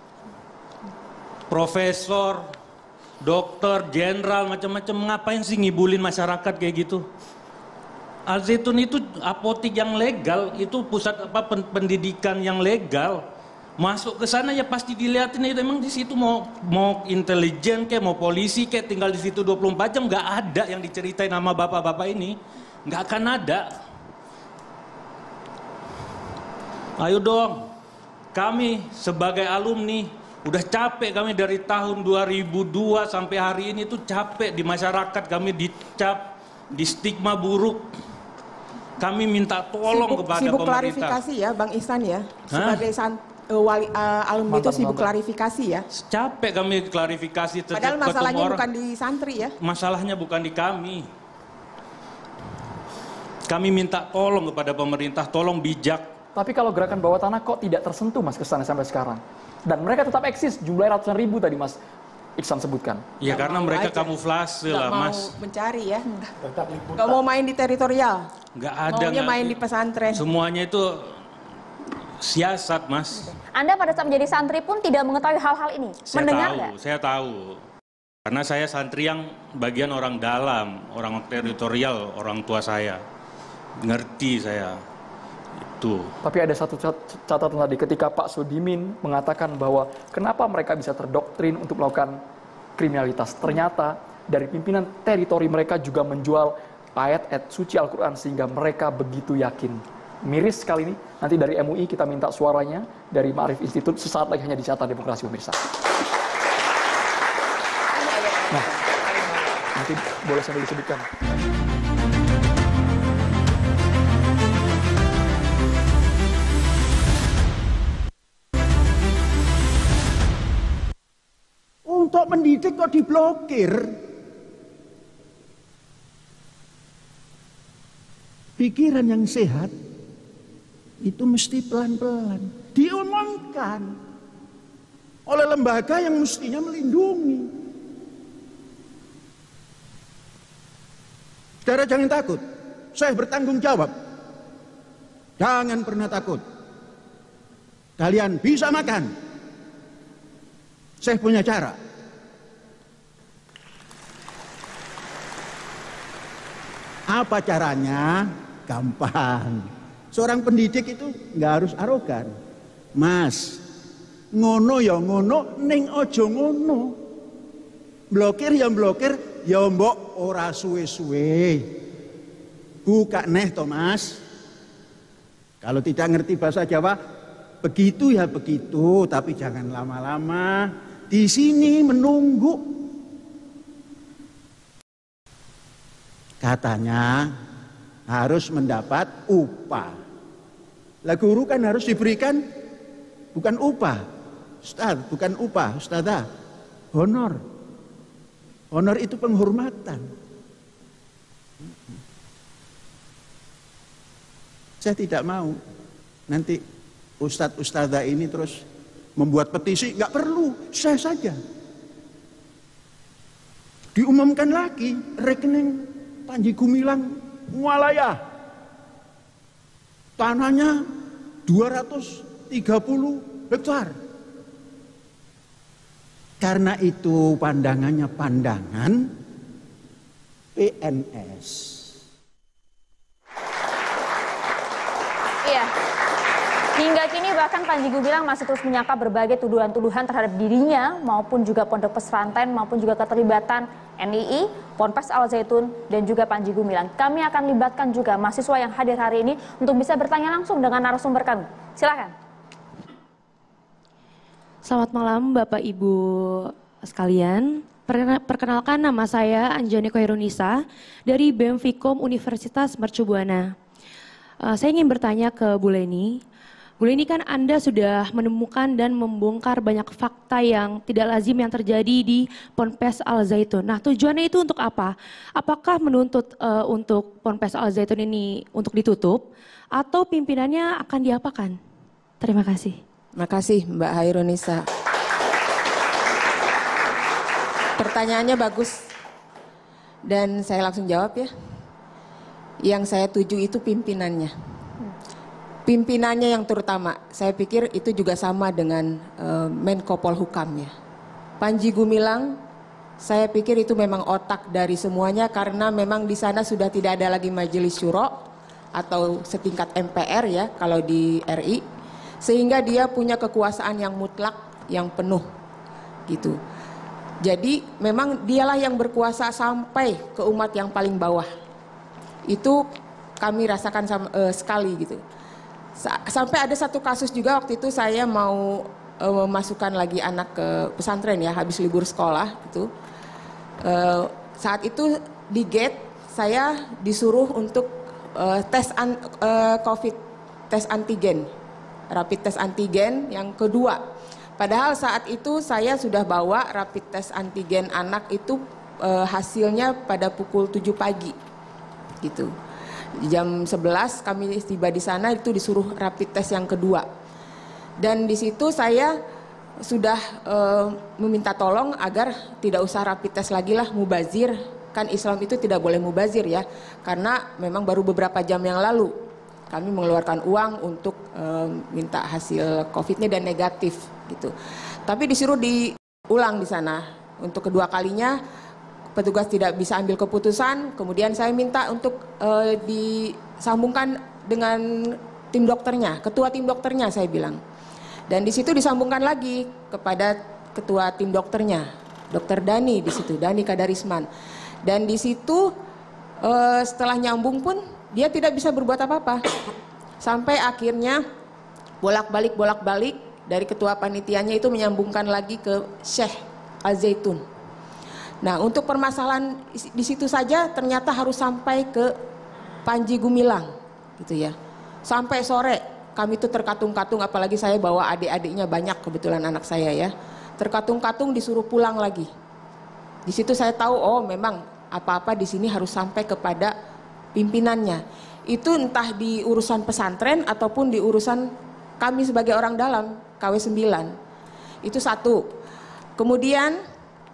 profesor, dokter, jenderal, macam-macam, ngapain sih ngibulin masyarakat kayak gitu? Al-Zaitun itu apotik yang legal, itu pusat apa pendidikan yang legal. Masuk ke sana ya pasti dilihatin itu, emang di situ mau mau intelijen kayak mau polisi kayak tinggal di situ dua puluh empat jam, nggak ada yang diceritain nama bapak-bapak ini, nggak akan ada. Ayo dong, kami sebagai alumni udah capek, kami dari tahun dua ribu dua sampai hari ini tuh capek di masyarakat, kami dicap, di stigma buruk. Kami minta tolong sibuk, kepada sibuk pemerintah. Klarifikasi ya Bang Ihsan ya, Hah? sebagai san, uh, wali, uh, alumni itu sibuk klarifikasi ya. Capek kami klarifikasi. Padahal masalahnya bukan di santri ya. Masalahnya bukan di kami. Kami minta tolong kepada pemerintah, tolong bijak. Tapi kalau gerakan bawah tanah kok tidak tersentuh Mas kesannya sampai sekarang? Dan mereka tetap eksis, jumlahnya ratusan ribu tadi Mas Iksan sebutkan. Ya Gak karena mereka aja. kamuflase Gak lah mau Mas. mencari ya. Gak mau main di teritorial. Gak ada. Maunya gak, main di pesantren. Semuanya itu siasat Mas. Anda pada saat menjadi santri pun tidak mengetahui hal-hal ini? Saya Mendengar tahu, nggak? saya tahu. Karena saya santri yang bagian orang dalam, orang teritorial, orang tua saya. Ngerti saya. Itu. Tapi ada satu catatan tadi ketika Pak Sudimin mengatakan bahwa kenapa mereka bisa terdoktrin untuk melakukan kriminalitas. Ternyata dari pimpinan teritori mereka juga menjual ayat-ayat suci Al-Quran sehingga mereka begitu yakin. Miris sekali ini, nanti dari M U I kita minta suaranya, dari Ma'arif Institute sesaat lagi hanya di Carta Demokrasi pemirsa. Nah, nanti boleh sambil disebutkan. Untuk mendidik kok diblokir? Pikiran yang sehat itu mesti pelan-pelan diumumkan oleh lembaga yang mestinya melindungi. Saudara jangan takut, saya bertanggung jawab. Jangan pernah takut. Kalian bisa makan. Saya punya cara. Apa caranya? Gampang. Seorang pendidik itu nggak harus arogan. Mas, ngono ya ngono, ning ojo ngono. Blokir ya blokir, ya mbok ora suwe-suwe. Buka neh to Mas. Kalau tidak ngerti bahasa Jawa, begitu ya begitu, tapi jangan lama-lama. Di sini menunggu. Katanya harus mendapat upah. Lah guru kan harus diberikan bukan upah, Ustaz, bukan upah, Ustazah, honor. Honor itu penghormatan. Saya tidak mau nanti Ustadz Ustazah ini terus membuat petisi, nggak perlu, saya saja. Diumumkan lagi rekening Panji Gumilang Mualaya. Tanahnya dua ratus tiga puluh hektar. Karena itu pandangannya pandangan P N S. Iya. Hingga kini bahkan Panji Gumilang masih terus menyangka berbagai tuduhan-tuduhan terhadap dirinya maupun juga pondok pesantren maupun juga keterlibatan N I I, Ponpes Al Zaitun dan juga Panji Gumilang. Kami akan libatkan juga mahasiswa yang hadir hari ini untuk bisa bertanya langsung dengan narasumber kami. Silakan. Selamat malam Bapak Ibu sekalian. Perkenalkan, nama saya Anjani Koirunisa dari B E M Fikom Universitas Mercu Buana. Uh, saya ingin bertanya ke Bu Leni. Bu Leni, kan Anda sudah menemukan dan membongkar banyak fakta yang tidak lazim yang terjadi di Ponpes Al Zaitun. Nah, tujuannya itu untuk apa? Apakah menuntut uh, untuk Ponpes Al Zaitun ini untuk ditutup atau pimpinannya akan diapakan? Terima kasih. Terima kasih Mbak Hairunisa. Pertanyaannya bagus dan saya langsung jawab ya. Yang saya tuju itu pimpinannya. Pimpinannya yang terutama, saya pikir itu juga sama dengan uh, Menko Polhukam ya. Panji Gumilang, saya pikir itu memang otak dari semuanya karena memang di sana sudah tidak ada lagi majelis syuro atau setingkat M P R ya kalau di R I, sehingga dia punya kekuasaan yang mutlak, yang penuh gitu. Jadi memang dialah yang berkuasa sampai ke umat yang paling bawah. Itu kami rasakan sama, uh, sekali gitu. Sampai ada satu kasus juga waktu itu saya mau uh, memasukkan lagi anak ke pesantren ya habis libur sekolah gitu. Uh, saat itu di gate saya disuruh untuk uh, tes an, uh, COVID, tes antigen, rapid tes antigen yang kedua. Padahal saat itu saya sudah bawa rapid tes antigen anak itu uh, hasilnya pada pukul tujuh pagi gitu. Jam sebelas kami tiba di sana itu disuruh rapid test yang kedua. Dan di situ saya sudah e, meminta tolong agar tidak usah rapid test lagi lah, mubazir. Kan Islam itu tidak boleh mubazir ya. Karena memang baru beberapa jam yang lalu kami mengeluarkan uang untuk e, minta hasil COVID-nya dan negatif gitu. Tapi disuruh diulang di sana. Untuk kedua kalinya petugas tidak bisa ambil keputusan, kemudian saya minta untuk uh, disambungkan dengan tim dokternya, ketua tim dokternya saya bilang. Dan di situ disambungkan lagi kepada ketua tim dokternya, Dokter Dani di situ, Dani Kadarisman. Dan di situ uh, setelah nyambung pun dia tidak bisa berbuat apa-apa. Sampai akhirnya bolak-balik bolak-balik dari ketua panitianya itu menyambungkan lagi ke Syekh Al Zaitun. Nah, untuk permasalahan di situ saja ternyata harus sampai ke Panji Gumilang gitu ya. Sampai sore kami itu terkatung-katung, apalagi saya bawa adik-adiknya banyak kebetulan anak saya ya. Terkatung-katung disuruh pulang lagi. Di situ saya tahu oh memang apa-apa di sini harus sampai kepada pimpinannya. Itu entah di urusan pesantren ataupun di urusan kami sebagai orang dalam K W sembilan. Itu satu. Kemudian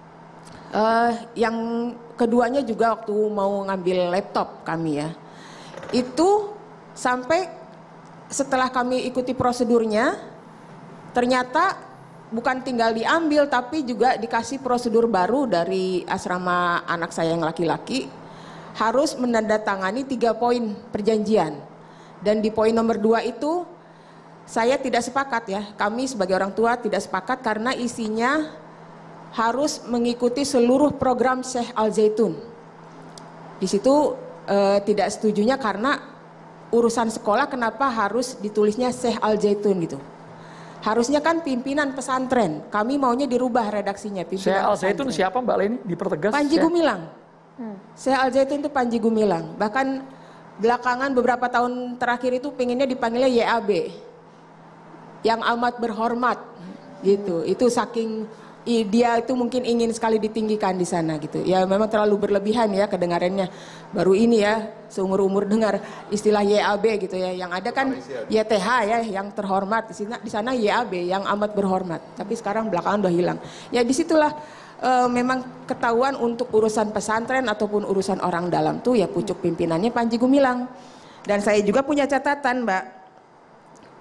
Uh, yang keduanya juga waktu mau ngambil laptop kami ya, itu sampai setelah kami ikuti prosedurnya, ternyata bukan tinggal diambil tapi juga dikasih prosedur baru dari asrama anak saya yang laki-laki, harus menandatangani tiga poin perjanjian. Dan di poin nomor dua itu saya tidak sepakat ya, kami sebagai orang tua tidak sepakat karena isinya harus mengikuti seluruh program Syekh Al Zaitun. Di situ e, tidak setujunya karena urusan sekolah kenapa harus ditulisnya Syekh Al Zaitun gitu. Harusnya kan pimpinan pesantren. Kami maunya dirubah redaksinya. Syekh Al Zaitun siapa Mbak Leni? Dipertegas. Panji Gumilang. Hmm. Syekh Al Zaitun itu Panji Gumilang. Bahkan belakangan beberapa tahun terakhir itu pengennya dipanggilnya Y A B. Yang amat berhormat gitu. Itu saking dia itu mungkin ingin sekali ditinggikan di sana gitu. Ya memang terlalu berlebihan ya kedengarannya. Baru ini ya seumur-umur dengar istilah Y A B gitu ya. Yang ada kan Y T H ya yang terhormat. Di sana di sana Y A B yang amat berhormat. Tapi sekarang belakangan udah hilang. Ya disitulah e, memang ketahuan untuk urusan pesantren ataupun urusan orang dalam tuh ya pucuk pimpinannya Panji Gumilang. Dan saya juga punya catatan Mbak.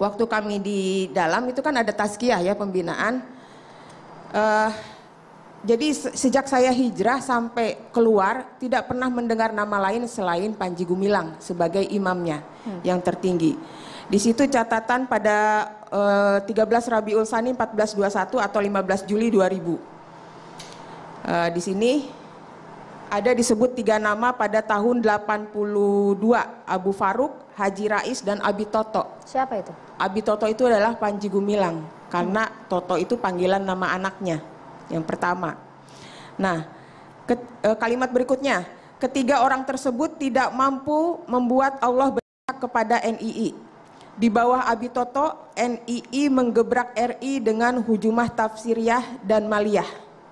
waktu kami di dalam itu kan ada tazkiyah ya, pembinaan. Uh, jadi se sejak saya hijrah sampai keluar tidak pernah mendengar nama lain selain Panji Gumilang sebagai imamnya hmm. yang tertinggi. Di situ catatan pada uh, tiga belas Rabiul Tsani seribu empat ratus dua puluh satu atau lima belas Juli dua ribu. Uh, di sini ada disebut tiga nama pada tahun delapan puluh dua, Abu Faruk, Haji Rais, dan Abi Toto. Siapa itu? Abi Toto itu adalah Panji Gumilang, karena Toto itu panggilan nama anaknya yang pertama. Nah, ke, e, kalimat berikutnya, ketiga orang tersebut tidak mampu membuat Allah berpihak kepada N I I. Di bawah Abi Toto, N I I menggebrak R I dengan hujumah tafsiriyah dan maliyah.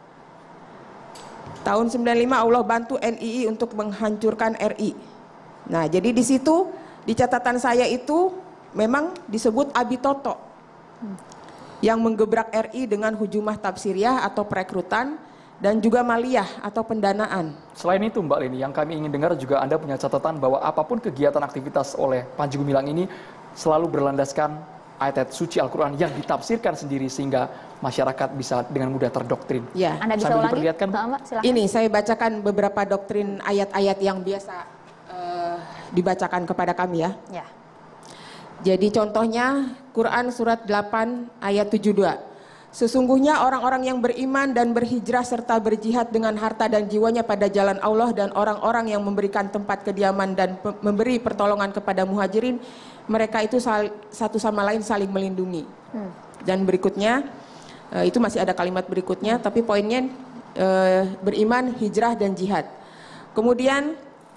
Tahun sembilan puluh lima Allah bantu N I I untuk menghancurkan R I. Nah, jadi di situ di catatan saya itu memang disebut Abi Toto yang menggebrak R I dengan hujumah tafsiriyah atau perekrutan dan juga maliyah atau pendanaan. Selain itu Mbak Leni, yang kami ingin dengar juga Anda punya catatan bahwa apapun kegiatan aktivitas oleh Panji Gumilang ini selalu berlandaskan ayat-ayat suci Al-Quran yang ditafsirkan sendiri sehingga masyarakat bisa dengan mudah terdoktrin. Ya. Anda bisa ulangi? Mbak, ini saya bacakan beberapa doktrin ayat-ayat yang biasa uh, dibacakan kepada kami ya. Ya. Jadi contohnya Quran surat delapan ayat tujuh puluh dua. Sesungguhnya orang-orang yang beriman dan berhijrah serta berjihad dengan harta dan jiwanya pada jalan Allah dan orang-orang yang memberikan tempat kediaman dan memberi pertolongan kepada muhajirin, mereka itu sal satu sama lain saling melindungi. Hmm. Dan berikutnya, uh, itu masih ada kalimat berikutnya, tapi poinnya uh, beriman, hijrah dan jihad. Kemudian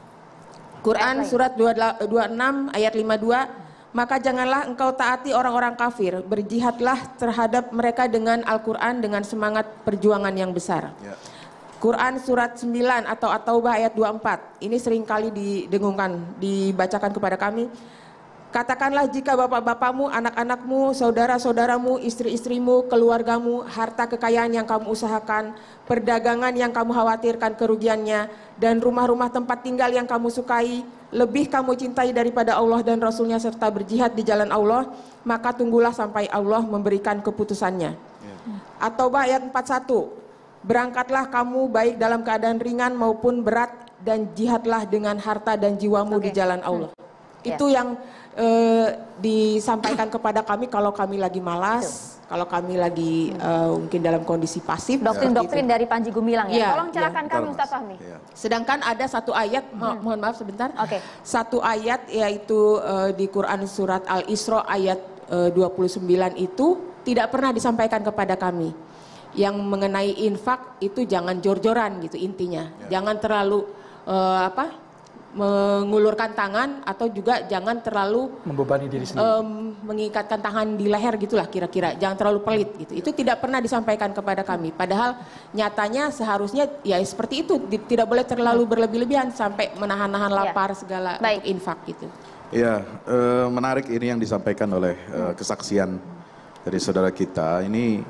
Quran surat dua puluh enam ayat lima puluh dua. Maka janganlah engkau taati orang-orang kafir, berjihadlah terhadap mereka dengan Al-Quran dengan semangat perjuangan yang besar. Ya. Quran surat sembilan atau At-Taubah ayat dua puluh empat, ini seringkali didengungkan, dibacakan kepada kami. Katakanlah jika bapak-bapakmu, anak-anakmu, saudara-saudaramu, istri-istrimu, keluargamu, harta kekayaan yang kamu usahakan, perdagangan yang kamu khawatirkan kerugiannya, dan rumah-rumah tempat tinggal yang kamu sukai, lebih kamu cintai daripada Allah dan Rasulnya serta berjihad di jalan Allah, maka tunggulah sampai Allah memberikan keputusannya. At-Taubah ayat empat puluh satu, berangkatlah kamu baik dalam keadaan ringan maupun berat dan jihadlah dengan harta dan jiwamu okay. di jalan Allah. Hmm. Itu yeah. yang uh, disampaikan kepada kami kalau kami lagi malas, Betul. kalau kami lagi uh, mungkin dalam kondisi pasif. Doktrin-doktrin dari Panji Gumilang ya. ya Tolong cerahkan ya. kami Ustaz Fahmi. Ya. Sedangkan ada satu ayat, mo hmm. mohon maaf sebentar. Okay. Satu ayat yaitu uh, di Quran surat Al-Isra ayat uh, dua puluh sembilan itu tidak pernah disampaikan kepada kami. Yang mengenai infak itu jangan jor-joran gitu intinya. Ya. Jangan terlalu uh, apa? mengulurkan tangan atau juga jangan terlalu membebani diri sendiri, um, mengikatkan tangan di leher gitulah kira-kira, jangan terlalu pelit gitu. Itu tidak pernah disampaikan kepada kami. Padahal nyatanya seharusnya ya seperti itu, tidak boleh terlalu berlebih-lebihan sampai menahan-nahan lapar ya. segala Baik. untuk infak gitu. Ya, eh, menarik ini yang disampaikan oleh eh, kesaksian dari saudara kita. Ini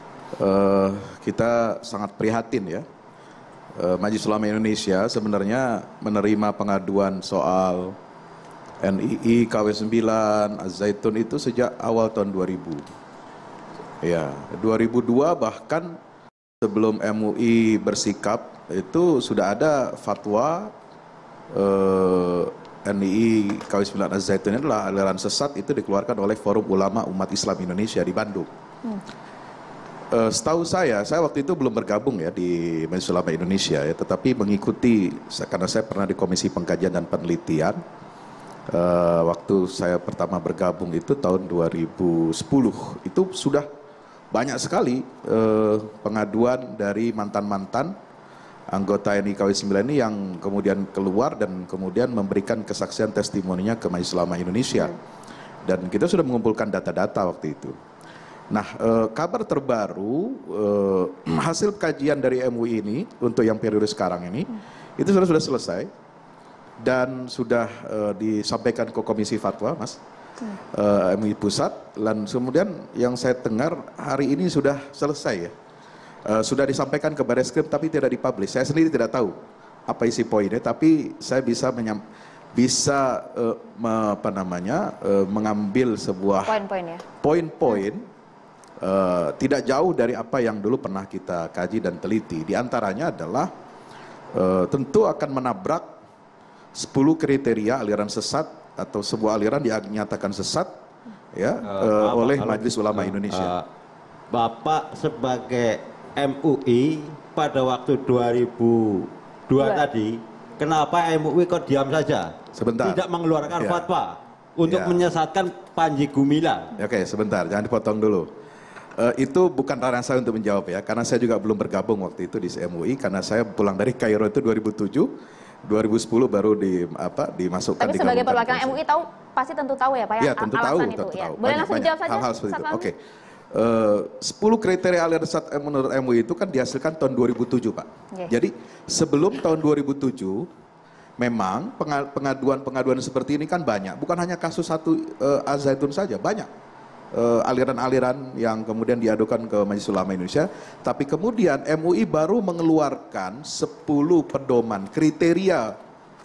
eh, kita sangat prihatin ya. Majelis Ulama Indonesia sebenarnya menerima pengaduan soal N I I, K W sembilan, Az-Zaitun itu sejak awal tahun dua ribu. Ya, dua ribu dua bahkan sebelum M U I bersikap itu sudah ada fatwa eh, N I I, K W sembilan, Az-Zaitun adalah aliran sesat, itu dikeluarkan oleh Forum Ulama Umat Islam Indonesia di Bandung. Hmm. Uh, setahu saya, saya waktu itu belum bergabung ya di Majelis Ulama Indonesia ya, tetapi mengikuti karena saya pernah di Komisi Pengkajian dan Penelitian. Uh, waktu saya pertama bergabung itu tahun dua ribu sepuluh, itu sudah banyak sekali uh, pengaduan dari mantan-mantan anggota N I K W sembilan ini yang kemudian keluar dan kemudian memberikan kesaksian testimoninya ke Majelis Ulama Indonesia. Dan kita sudah mengumpulkan data-data waktu itu. Nah, eh, kabar terbaru eh, hasil kajian dari M U I ini untuk yang periode sekarang ini hmm. itu sudah sudah selesai dan sudah eh, disampaikan ke Komisi Fatwa, Mas, hmm. eh, M U I Pusat. Dan kemudian yang saya dengar hari ini sudah selesai ya, eh, sudah disampaikan ke Bareskrim tapi tidak dipublish. Saya sendiri tidak tahu apa isi poinnya, tapi saya bisa menyam bisa uh, me, apa namanya uh, mengambil sebuah poin-poin ya. Poin-poin uh, tidak jauh dari apa yang dulu pernah kita kaji dan teliti. Di antaranya adalah uh, tentu akan menabrak sepuluh kriteria aliran sesat atau sebuah aliran dinyatakan sesat ya uh, uh, oleh Majelis Ulama Indonesia. Uh, Bapak sebagai M U I pada waktu dua ribu dua Dua. tadi, kenapa M U I kok diam saja? Sebentar. Tidak mengeluarkan Ya. fatwa untuk Ya. menyesatkan Panji Gumilang. Oke, sebentar, jangan dipotong dulu. Uh, itu bukan ranah saya untuk menjawab ya, karena saya juga belum bergabung waktu itu di M U I, karena saya pulang dari Kairo itu dua ribu tujuh, dua ribu sepuluh baru di apa dimasukkan. Tapi sebagai perwakilan M U I tahu, pasti tentu tahu ya Pak ya, Ya, tentu tahu, alasan itu. tentu Ya. tahu. Boleh Banyak- langsung banyak dijawab saja. hal-hal seperti Ustaz itu. Fahmi? Oke. Uh, sepuluh kriteria aliran sesat menurut M U I itu kan dihasilkan tahun dua ribu tujuh, Pak. Oke. Jadi sebelum tahun dua ribu tujuh, memang penga- pengaduan-pengaduan seperti ini kan banyak. Bukan hanya kasus satu uh, Al-Zaitun saja, banyak uh, aliran-aliran yang kemudian diadukan ke Majelis Ulama Indonesia. Tapi kemudian M U I baru mengeluarkan sepuluh pedoman kriteria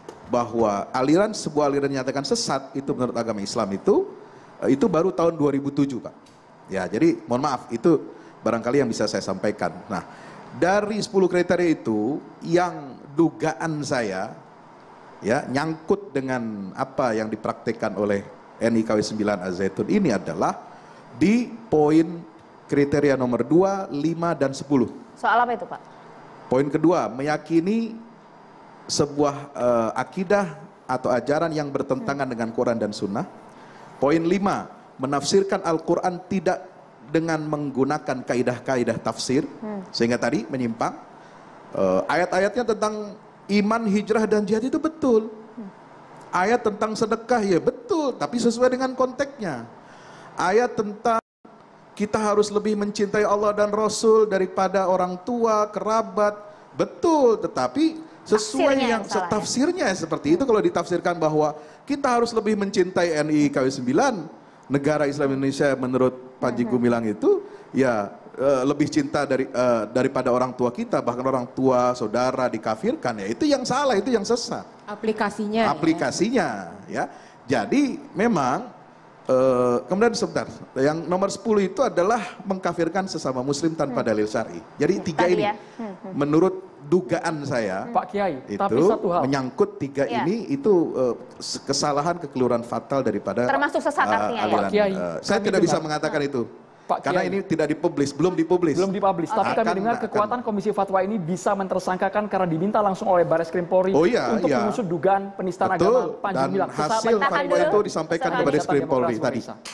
bahwa aliran sebuah aliran dinyatakan sesat itu menurut agama Islam itu uh, itu baru tahun dua ribu tujuh, Pak. Ya, jadi mohon maaf, itu barangkali yang bisa saya sampaikan. Nah, dari sepuluh kriteria itu, yang dugaan saya, ya, nyangkut dengan apa yang dipraktekkan oleh N I K W sembilan Al-Zaitun ini adalah di poin kriteria nomor dua, lima, dan sepuluh. Soal apa itu Pak? Poin kedua, meyakini sebuah uh, akidah atau ajaran yang bertentangan dengan Quran dan Sunnah. Poin lima, menafsirkan Al-Quran tidak dengan menggunakan kaidah-kaidah tafsir, hmm. sehingga tadi menyimpang. Uh, ayat-ayatnya tentang iman, hijrah, dan jihad itu betul. Hmm. Ayat tentang sedekah ya betul, tapi sesuai dengan konteksnya. Ayat tentang kita harus lebih mencintai Allah dan Rasul daripada orang tua, kerabat, betul, tetapi sesuai Tafsirnya yang yang salah, tafsirnya ya. Seperti itu kalau ditafsirkan bahwa kita harus lebih mencintai N I K W sembilan, negara Islam Indonesia menurut Panji Gumilang itu ya uh, lebih cinta dari uh, daripada orang tua kita, bahkan orang tua saudara dikafirkan, ya itu yang salah, itu yang sesat. Aplikasinya. Aplikasinya ya. Jadi memang uh, kemudian sebentar, yang nomor sepuluh itu adalah mengkafirkan sesama muslim tanpa hmm. dalil syar'i. Jadi tiga Tadi ini ya. hmm, hmm. menurut dugaan saya, Pak Kiai, itu tapi satu hal. menyangkut tiga Ya. ini itu uh, kesalahan kekeliruan fatal daripada Termasuk sesat uh, artinya ya? aliran. Pak Kiai, Uh, saya kami tidak bisa dengar. mengatakan itu. Pak Karena Kiai. ini tidak dipublis, belum dipublis. Belum dipublish, tapi kami Akan- dengar kekuatan Komisi Fatwa ini bisa mentersangkakan karena diminta langsung oleh Baris Krim Polri Oh iya, untuk iya. mengusut dugaan penistaan Betul, agama Panji dan Gumilang. Sesaat hasil lagi- Tahan fatwa dulu. itu disampaikan Sesaat ke Baris lagi. Krim Polri Demokrasi tadi. Indonesia.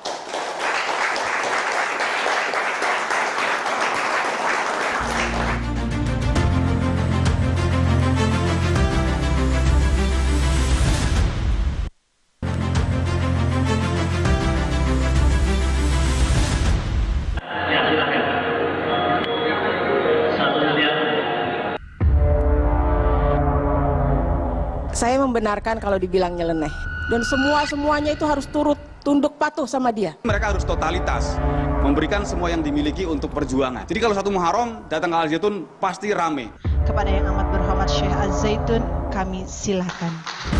Ya, silakan. Satu lihat. Saya membenarkan kalau dibilang nyeleneh. Dan semua-semuanya itu harus turut tunduk patuh sama dia. Mereka harus totalitas, memberikan semua yang dimiliki untuk perjuangan. Jadi kalau satu Muharram datang ke Al-Zaitun pasti rame. Kepada yang amat berhormat Syekh Az-Zaitun, kami silakan.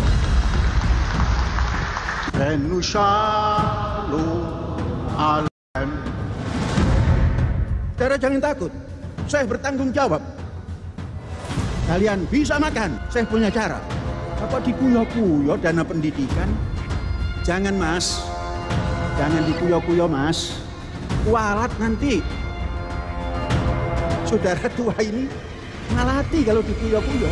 Saudara jangan takut, saya bertanggung jawab. Kalian bisa makan, saya punya cara. Apa dikuyo-kuyo dana pendidikan? Jangan mas, jangan dikuyo-kuyo mas. Kualat nanti. Saudara tua ini ngalati kalau dikuyo-kuyo.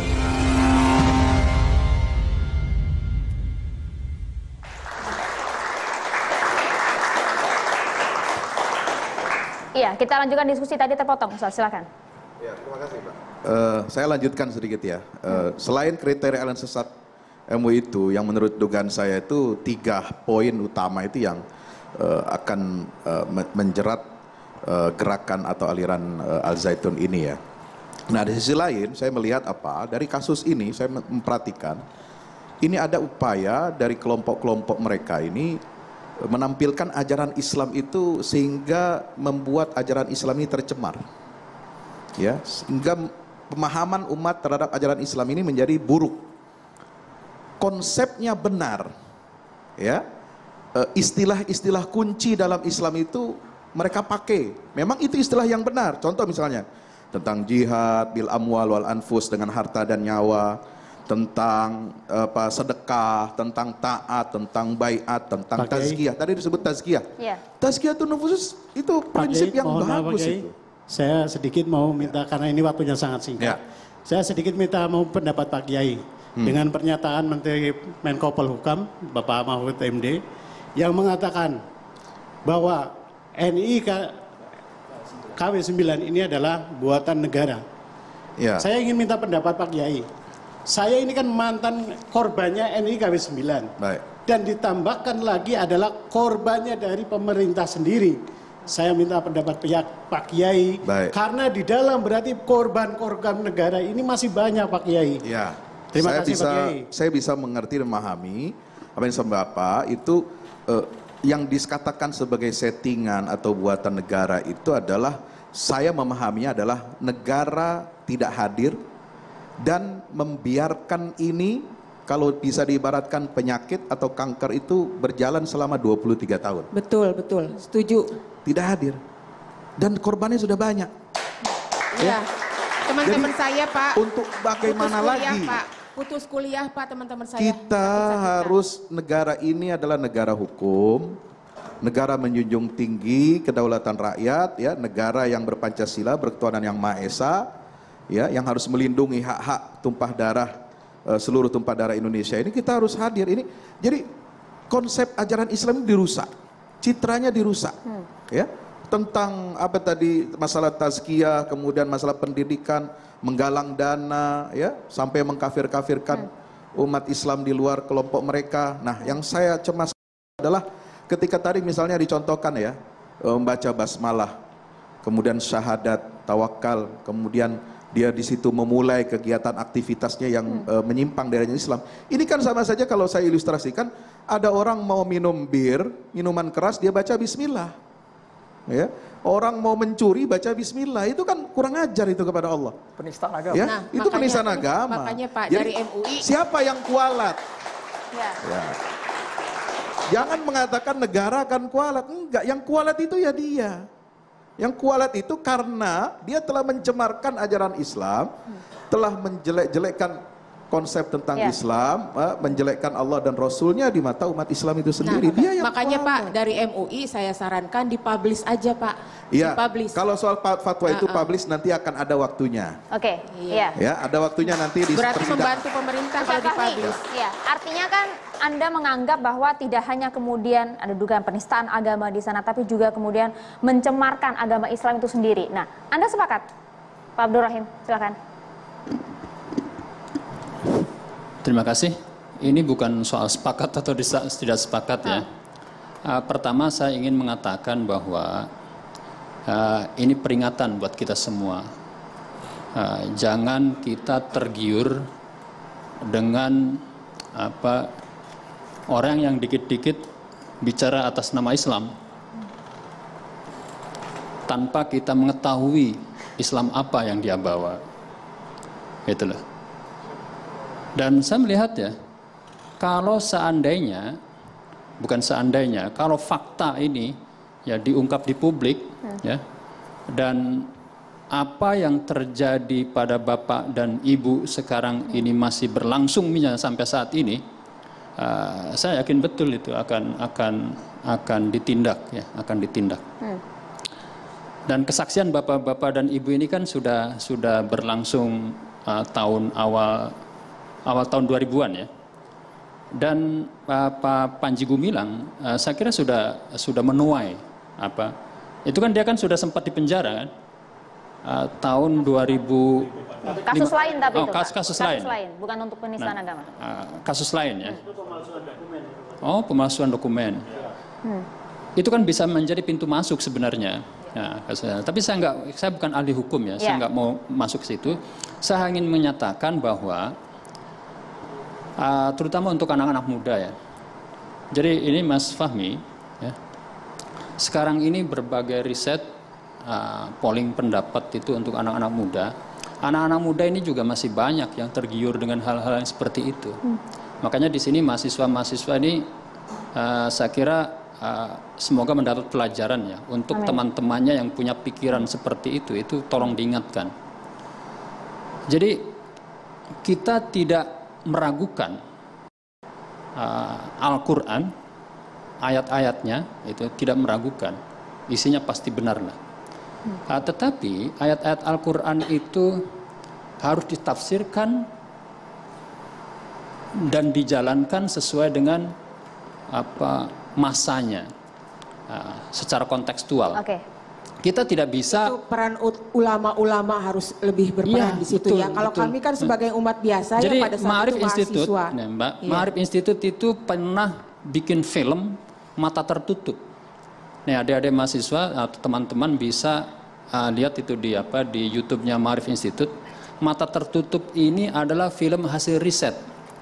Iya, kita lanjutkan diskusi tadi terpotong, Ustaz, silakan. Ya, terima kasih, Pak. Uh, saya lanjutkan sedikit ya. Uh, selain kriteria aliran sesat M U I itu, yang menurut dugaan saya itu tiga poin utama itu yang uh, akan uh, menjerat uh, gerakan atau aliran uh, Al-Zaitun ini ya. Nah, di sisi lain saya melihat apa, dari kasus ini saya memperhatikan, ini ada upaya dari kelompok-kelompok mereka ini menampilkan ajaran Islam itu sehingga membuat ajaran Islam ini tercemar. Ya, sehingga pemahaman umat terhadap ajaran Islam ini menjadi buruk. konsepnya benar, ya, istilah-istilah kunci dalam Islam itu mereka pakai. Memang itu istilah yang benar. Contoh misalnya tentang jihad bil amwal wal anfus, dengan harta dan nyawa, tentang apa, sedekah, tentang taat, tentang baiat, tentang Pak tazkiyah. Tadi disebut tazkiyah. Ya. Tazkiyatun nufus itu prinsip Kiai, yang mohon maaf, bagus Pak Kiai. itu. Saya sedikit mau minta, karena ini waktunya sangat singkat. Ya. Saya sedikit minta mau pendapat Pak Kiai hmm. dengan pernyataan Menteri Menko Polhukam Bapak Mahfud M D yang mengatakan bahwa N I K W sembilan ini adalah buatan negara. Ya. Saya ingin minta pendapat Pak Kiai. Saya ini kan mantan korbannya N I K W sembilan. Baik. Dan ditambahkan lagi adalah korbannya dari pemerintah sendiri. Saya minta pendapat pihak Pak Kiai. Baik. Karena di dalam berarti korban-korban negara ini masih banyak Pak Kiai. Ya. Terima saya kasih bisa, Pak Kiai. Saya bisa mengerti dan memahami apa yang sama Bapak itu eh, yang dikatakan sebagai settingan atau buatan negara itu adalah, saya memahaminya adalah negara tidak hadir dan membiarkan ini, kalau bisa diibaratkan penyakit atau kanker itu berjalan selama dua puluh tiga tahun. Betul, betul. Setuju. Tidak hadir. Dan korbannya sudah banyak. Iya. Teman-teman saya, Pak. Untuk bagaimana putus kuliah, lagi? Pak. Putus kuliah, Pak, teman-teman saya. Kita harus, negara ini adalah negara hukum, negara menjunjung tinggi kedaulatan rakyat, ya, negara yang berpancasila, berketuhanan yang Maha Esa, ya, yang harus melindungi hak-hak tumpah darah, uh, seluruh tumpah darah Indonesia ini. Kita harus hadir ini. Jadi konsep ajaran Islam ini dirusak, citranya dirusak, hmm. ya, tentang apa tadi, masalah tazkiyah, kemudian masalah pendidikan, menggalang dana, ya, sampai mengkafir-kafirkan hmm. umat Islam di luar kelompok mereka. Nah, yang saya cemas adalah ketika tadi misalnya dicontohkan, ya, membaca basmalah, kemudian syahadat, tawakal, kemudian dia di situ memulai kegiatan aktivitasnya yang hmm. e, menyimpang dari Islam. Ini kan sama saja kalau saya ilustrasikan, ada orang mau minum bir, minuman keras, dia baca bismillah. Ya, orang mau mencuri baca bismillah, itu kan kurang ajar itu kepada Allah. Penistaan agama. Ya, nah, itu makanya, penistaan agama. Makanya Pak, jadi, dari M U I. Siapa yang kualat? Ya. Ya. Jangan mengatakan negara akan kualat. Enggak, yang kualat itu ya dia. Yang kualat itu karena dia telah mencemarkan ajaran Islam, hmm. telah menjelek-jelekkan konsep tentang ya. Islam, menjelekkan Allah dan Rasulnya di mata umat Islam itu sendiri. Nah, dia yang makanya kualat. Pak, dari M U I saya sarankan dipublish aja Pak. Iya. Dipublish. Kalau soal fatwa itu uh -uh. publish nanti akan ada waktunya. Oke. Iya. Ya, ada waktunya nanti di Berarti persidangan. membantu pemerintah kalau dipublish. Ya, artinya kan Anda menganggap bahwa tidak hanya kemudian ada dugaan penistaan agama di sana, tapi juga kemudian mencemarkan agama Islam itu sendiri. Nah, Anda sepakat? Pak Abdul Rahim, silakan. Terima kasih. Ini bukan soal sepakat atau tidak sepakat, ya. Uh, pertama saya ingin mengatakan bahwa uh, ini peringatan buat kita semua. Uh, jangan kita tergiur dengan apa orang yang dikit-dikit bicara atas nama Islam tanpa kita mengetahui Islam apa yang dia bawa. Itulah. Dan saya melihat, ya, kalau seandainya, bukan seandainya, kalau fakta ini ya diungkap di publik, hmm. ya, dan apa yang terjadi pada Bapak dan Ibu sekarang ini masih berlangsung misalnya sampai saat ini, uh, saya yakin betul itu akan akan akan ditindak, ya, akan ditindak. Hmm. Dan kesaksian Bapak-bapak dan Ibu ini kan sudah sudah berlangsung uh, tahun awal awal tahun dua ribuan, ya. Dan uh, Pak Panji Gumilang uh, saya kira sudah sudah menuai apa. Itu kan dia kan sudah sempat dipenjara kan. Uh, tahun dua ribu kasus lima, lain tapi oh, itu kasus, kasus, kasus lain. lain bukan untuk penistaan nah, agama uh, kasus lain, ya. Oh, pemalsuan dokumen. Hmm. Itu kan bisa menjadi pintu masuk sebenarnya. Nah, kasusnya. Tapi saya nggak, saya bukan ahli hukum, ya. Yeah. Saya nggak mau masuk ke situ. Saya ingin menyatakan bahwa uh, terutama untuk anak-anak muda, ya. Jadi ini Mas Fahmi, ya. Sekarang ini berbagai riset uh, polling pendapat itu untuk anak-anak muda. Anak-anak muda ini juga masih banyak yang tergiur dengan hal-hal yang seperti itu. Hmm. Makanya di sini mahasiswa-mahasiswa ini uh, saya kira uh, semoga mendapat pelajaran ya untuk teman-temannya yang punya pikiran seperti itu, itu tolong diingatkan. Jadi kita tidak meragukan uh, Al-Quran, ayat-ayatnya itu tidak meragukan, isinya pasti benar lah. Uh, tetapi ayat-ayat Al-Quran itu harus ditafsirkan dan dijalankan sesuai dengan apa masanya, uh, secara kontekstual. Oke. Kita tidak bisa. Itu peran ulama-ulama harus lebih berperan Ya, di situ betul, ya. Kalau betul. kami kan sebagai umat biasa Jadi ya pada saat Ma'arif itu Institute, mahasiswa. nah, Mbak, Iya. Ma'arif Institute itu pernah bikin film Mata Tertutup. Nih adik-adik mahasiswa atau teman-teman bisa uh, lihat itu di apa di YouTube-nya Ma'arif Institute. Mata Tertutup ini adalah film hasil riset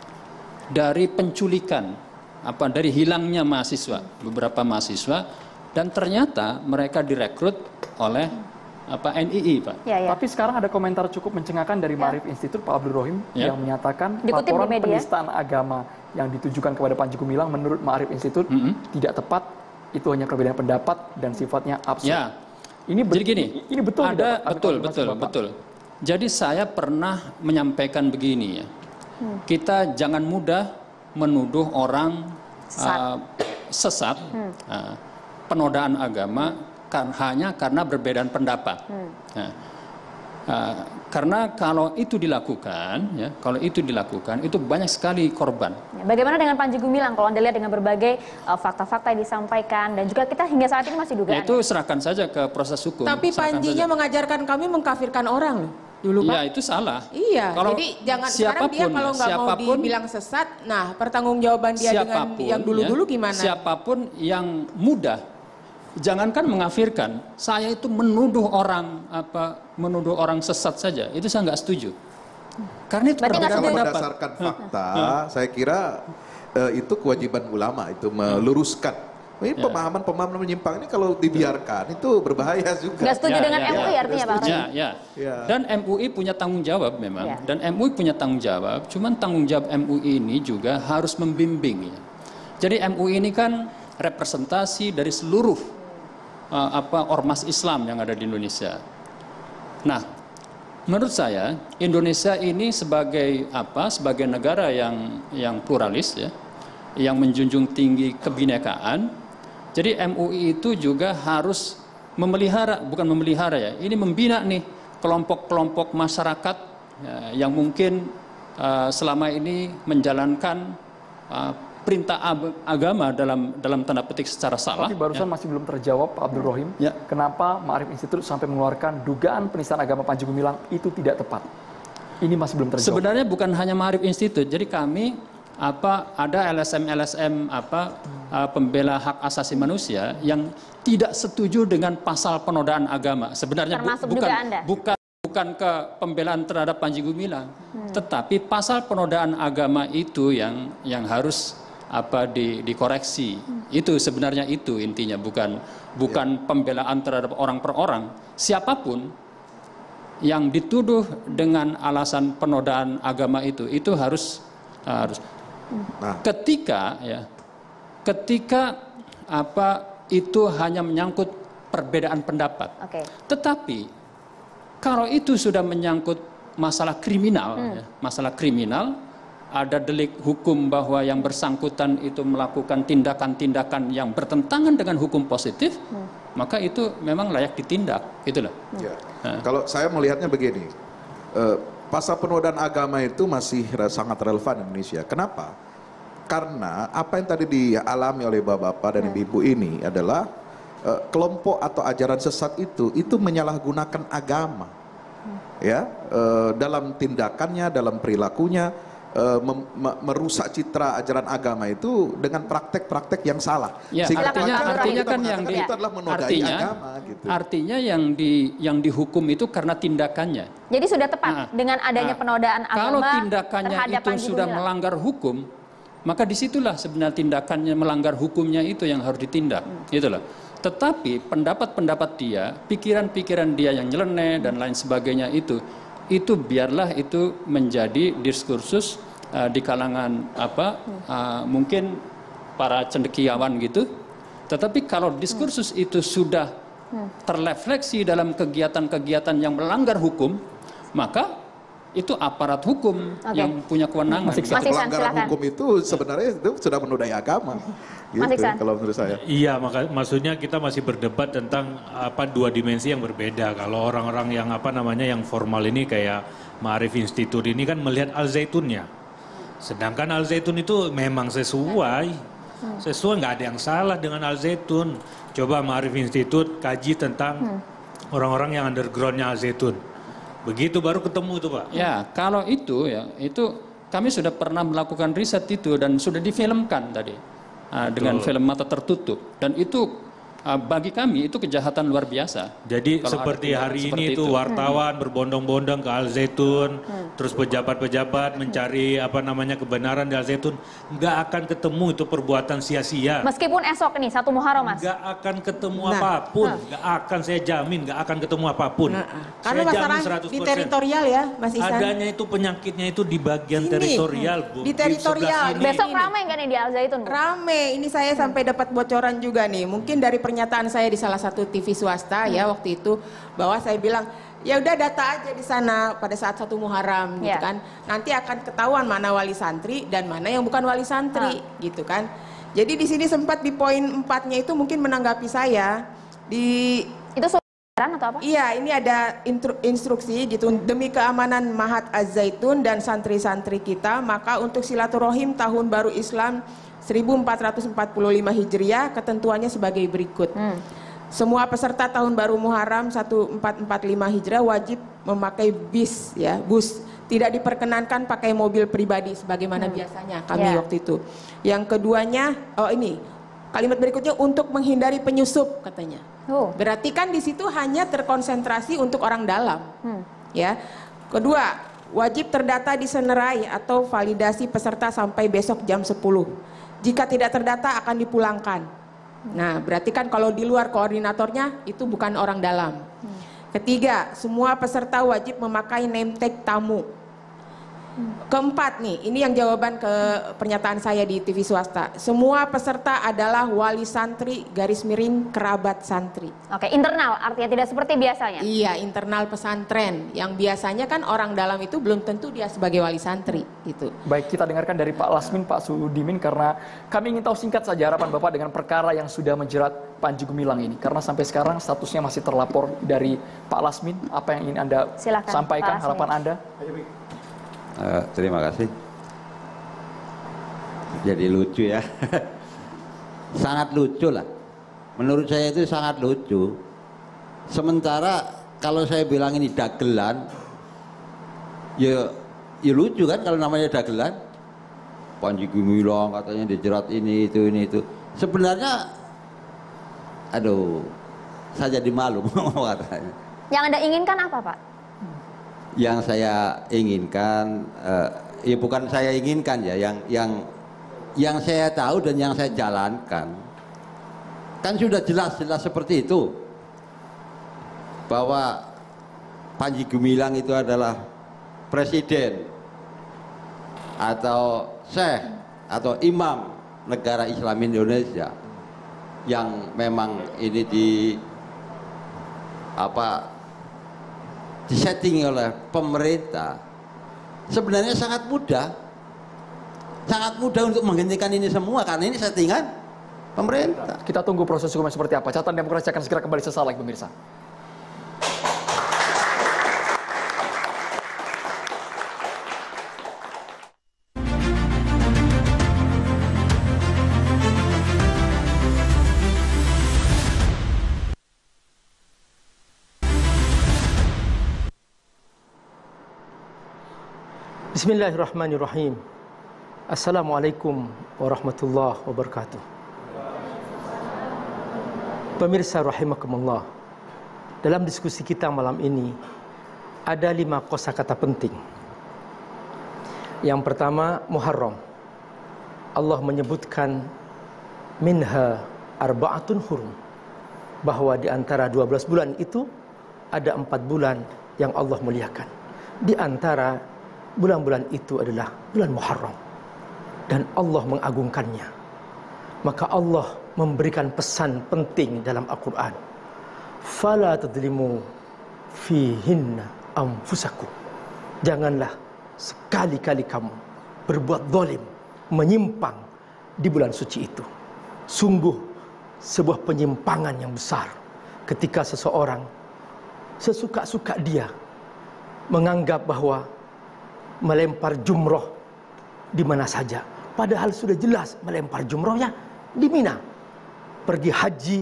dari penculikan, apa dari hilangnya mahasiswa, beberapa mahasiswa, dan ternyata mereka direkrut oleh apa N I I, Pak. Ya, ya. Tapi sekarang ada komentar cukup mencengangkan dari Ma'arif Institute, Pak Abdul Rohim, Ya. yang menyatakan Dikutip di laporan media. penistaan agama yang ditujukan kepada Panji Gumilang menurut Ma'arif Institute Mm-hmm. tidak tepat, itu hanya perbedaan pendapat dan sifatnya absurd. Ya. Ini Jadi gini, ini betul ada tidak, Pak? betul Apa betul Bapak? betul. Jadi saya pernah menyampaikan begini ya. Hmm. Kita jangan mudah menuduh orang Sesat. uh, sesat, Hmm. uh, penodaan agama kan hanya karena perbedaan pendapat. Hmm. Nah, uh, karena kalau itu dilakukan, ya, kalau itu dilakukan, itu banyak sekali korban. Bagaimana dengan Panji Gumilang kalau Anda lihat dengan berbagai uh, fakta-fakta yang disampaikan dan juga kita hingga saat ini masih dugaan. Ya, itu serahkan saja ke proses hukum. Tapi serahkan Panjinya saja. mengajarkan kami mengkafirkan orang loh. Dulu Pak. Ya itu salah. Iya, Kalau jadi jangan sekarang dia siapapun, kalau nggak mau siapapun, dibilang sesat, nah pertanggungjawaban dia dengan yang dulu-dulu ya, gimana? Siapapun yang mudah, jangankan mengafirkan, saya itu menuduh orang apa, menuduh orang sesat saja, itu saya nggak setuju. Karena itu perbedaan Kalau pendapat. berdasarkan fakta, saya kira eh, itu kewajiban ulama itu meluruskan. Ini Ya. pemahaman-pemahaman menyimpang ini kalau dibiarkan itu berbahaya juga. Nggak setuju dengan M U I artinya, Pak? Ya, ya. Ya. Dan M U I punya tanggung jawab memang. Ya. Dan M U I punya tanggung jawab. Cuman tanggung jawab M U I ini juga harus membimbing. Ya. Jadi M U I ini kan representasi dari seluruh uh, apa ormas Islam yang ada di Indonesia. Nah, menurut saya Indonesia ini sebagai apa? Sebagai negara yang yang pluralis ya, yang menjunjung tinggi kebinekaan. Jadi M U I itu juga harus memelihara, bukan memelihara ya, ini membina nih kelompok-kelompok masyarakat ya, yang mungkin uh, selama ini menjalankan uh, perintah agama dalam dalam tanda petik secara salah. Tapi barusan ya. masih belum terjawab, Pak Abdul Rohim, Ya. kenapa Ma'arif Institute sampai mengeluarkan dugaan penistaan agama Panji Gumilang itu tidak tepat. Ini masih belum terjawab. Sebenarnya bukan hanya Ma'arif Institute, jadi kami apa ada L S M L S M apa uh, pembela hak asasi manusia yang tidak setuju dengan pasal penodaan agama. Sebenarnya bu, Termasuk bukan juga Anda? bukan bukan ke pembelaan terhadap Panji Gumilang, hmm. tetapi pasal penodaan agama itu yang yang harus apa di, dikoreksi. Hmm. Itu sebenarnya itu intinya, bukan bukan ya. pembelaan terhadap orang per orang. Siapapun yang dituduh dengan alasan penodaan agama itu itu harus harus Nah. Ketika ya, ketika apa itu hanya menyangkut perbedaan pendapat. Okay. Tetapi kalau itu sudah menyangkut masalah kriminal, hmm. ya, masalah kriminal, ada delik hukum bahwa yang bersangkutan itu melakukan tindakan-tindakan yang bertentangan dengan hukum positif, hmm. maka itu memang layak ditindak, itulah. Ya. Nah. Kalau saya melihatnya begini. Uh, Pasal penodaan agama itu masih sangat relevan di Indonesia. Kenapa? Karena apa yang tadi dialami oleh bapak-bapak dan ibu-ibu ini adalah uh, kelompok atau ajaran sesat itu itu menyalahgunakan agama, ya uh, dalam tindakannya, dalam perilakunya, uh, mem merusak citra ajaran agama itu dengan praktek-praktek yang salah. Ya, Sehingga artinya artinya kan yang di, itu adalah menodai artinya, agama. Gitu. Artinya yang di yang dihukum itu karena tindakannya. Jadi sudah tepat nah, dengan adanya nah, penodaan agama. Kalau tindakannya terhadap itu Panji sudah Gumilang. melanggar hukum, maka disitulah sebenarnya tindakannya melanggar hukumnya itu yang harus ditindak, hmm. itulah. Tetapi pendapat-pendapat dia, pikiran-pikiran dia yang nyeleneh dan lain sebagainya itu, itu biarlah itu menjadi diskursus uh, di kalangan apa uh, mungkin para cendekiawan gitu. Tetapi kalau diskursus hmm. itu sudah hmm. terrefleksi dalam kegiatan-kegiatan yang melanggar hukum, maka itu aparat hukum okay. yang punya kewenangan. Masih pelanggaran hukum itu sebenarnya itu sudah menodai agama. Gitu, kalau menurut saya. Iya, maka maksudnya kita masih berdebat tentang apa dua dimensi yang berbeda. Kalau orang-orang yang apa namanya yang formal ini kayak Ma'arif Institute ini kan melihat Al-Zaitunnya. Sedangkan Al-Zaitun itu memang sesuai. Sesuai, nggak ada yang salah dengan Al-Zaitun. Coba Ma'arif Institute kaji tentang orang-orang yang undergroundnya Al-Zaitun. Begitu baru ketemu itu Pak. Ya, kalau itu ya, itu kami sudah pernah melakukan riset itu dan sudah difilmkan tadi uh, dengan film Mata Tertutup, dan itu uh, bagi kami itu kejahatan luar biasa. Jadi kalau seperti hari ini itu wartawan hmm. berbondong-bondong ke Al-Zaitun, hmm. terus pejabat-pejabat mencari apa namanya kebenaran di Al-Zaitun, nggak akan ketemu itu perbuatan sia-sia. Meskipun esok ini satu Muharram Mas. Nggak akan ketemu nah. apapun, nah. nggak akan saya jamin nggak akan ketemu apapun. Nah. Karena masalah di teritorial ya Mas Ihsan. Adanya itu penyakitnya itu di bagian ini, teritorial Bu. Di teritorial. Di Besok ramai nggak nih di Al-Zaitun? Rame, ini saya hmm. sampai dapat bocoran juga nih. Mungkin dari pernyataan saya di salah satu T V swasta hmm. ya waktu itu, bahwa saya bilang ya udah data aja di sana pada saat satu Muharram gitu yeah. kan. Nanti akan ketahuan mana wali santri dan mana yang bukan wali santri hmm. gitu kan. Jadi di sini sempat di poin empatnya itu mungkin menanggapi saya di itu atau apa? Iya, ini ada instruksi gitu, demi keamanan Mahat Az-Zaitun dan santri-santri kita, maka untuk silaturahim tahun baru Islam seribu empat ratus empat puluh lima Hijriah ketentuannya sebagai berikut. Hmm. Semua peserta tahun baru Muharram seribu empat ratus empat puluh lima Hijriah wajib memakai bis ya, bus. Tidak diperkenankan pakai mobil pribadi sebagaimana hmm. biasanya kami yeah. waktu itu. Yang keduanya, oh ini kalimat berikutnya, untuk menghindari penyusup katanya. Oh. Berarti kan di situ hanya terkonsentrasi untuk orang dalam. Hmm. Ya. Kedua, wajib terdata di Senerai atau validasi peserta sampai besok jam sepuluh. Jika tidak terdata akan dipulangkan. Nah, berarti kan kalau di luar koordinatornya itu bukan orang dalam. Hmm. Ketiga, semua peserta wajib memakai name tag tamu. Keempat nih, ini yang jawaban ke pernyataan saya di T V swasta. Semua peserta adalah wali santri garis miring kerabat santri. Oke, internal artinya tidak seperti biasanya. Iya, internal pesantren. Yang biasanya kan orang dalam itu belum tentu dia sebagai wali santri gitu. Baik, kita dengarkan dari Pak Lasmin, Pak Sudimin, karena kami ingin tahu singkat saja harapan Bapak dengan perkara yang sudah menjerat Panji Gumilang ini. Karena sampai sekarang statusnya masih terlapor dari Pak Lasmin. Apa yang ingin Anda Silakan, sampaikan, harapan Anda? Uh, terima kasih. Jadi lucu ya. Sangat lucu lah. Menurut saya itu sangat lucu. Sementara kalau saya bilang ini dagelan, ya, ya lucu kan kalau namanya dagelan. Panji Gumilang katanya dijerat ini itu ini itu. Sebenarnya, aduh, saya jadi malu katanya. Yang Anda inginkan apa Pak? Yang saya inginkan, uh, ya bukan saya inginkan ya, yang yang yang saya tahu dan yang saya jalankan, kan sudah jelas-jelas seperti itu, bahwa Panji Gumilang itu adalah presiden atau syekh atau imam negara Islam Indonesia yang memang ini di apa disetting oleh pemerintah. Sebenarnya sangat mudah, sangat mudah untuk menghentikan ini semua karena ini settingan pemerintah. Kita tunggu proses hukumnya seperti apa. Catatan Demokrasi akan segera kembali sesaat lagi pemirsa. Bismillahirrahmanirrahim. Assalamualaikum warahmatullahi wabarakatuh. Pemirsa rahimakumullah, dalam diskusi kita malam ini ada lima kosakata penting. Yang pertama, Muharram. Allah menyebutkan minha arba'atun hurum, bahwa di antara dua belas bulan itu ada empat bulan yang Allah muliakan. Di antara bulan-bulan itu adalah bulan Muharram dan Allah mengagungkannya. Maka Allah memberikan pesan penting dalam Al-Quran. Fala tadlimu fihinna anfusakum. Janganlah sekali-kali kamu berbuat zalim, menyimpang di bulan suci itu. Sungguh sebuah penyimpangan yang besar ketika seseorang sesuka-suka dia menganggap bahwa melempar jumroh di mana saja. Padahal sudah jelas melempar jumrohnya di Mina. Pergi haji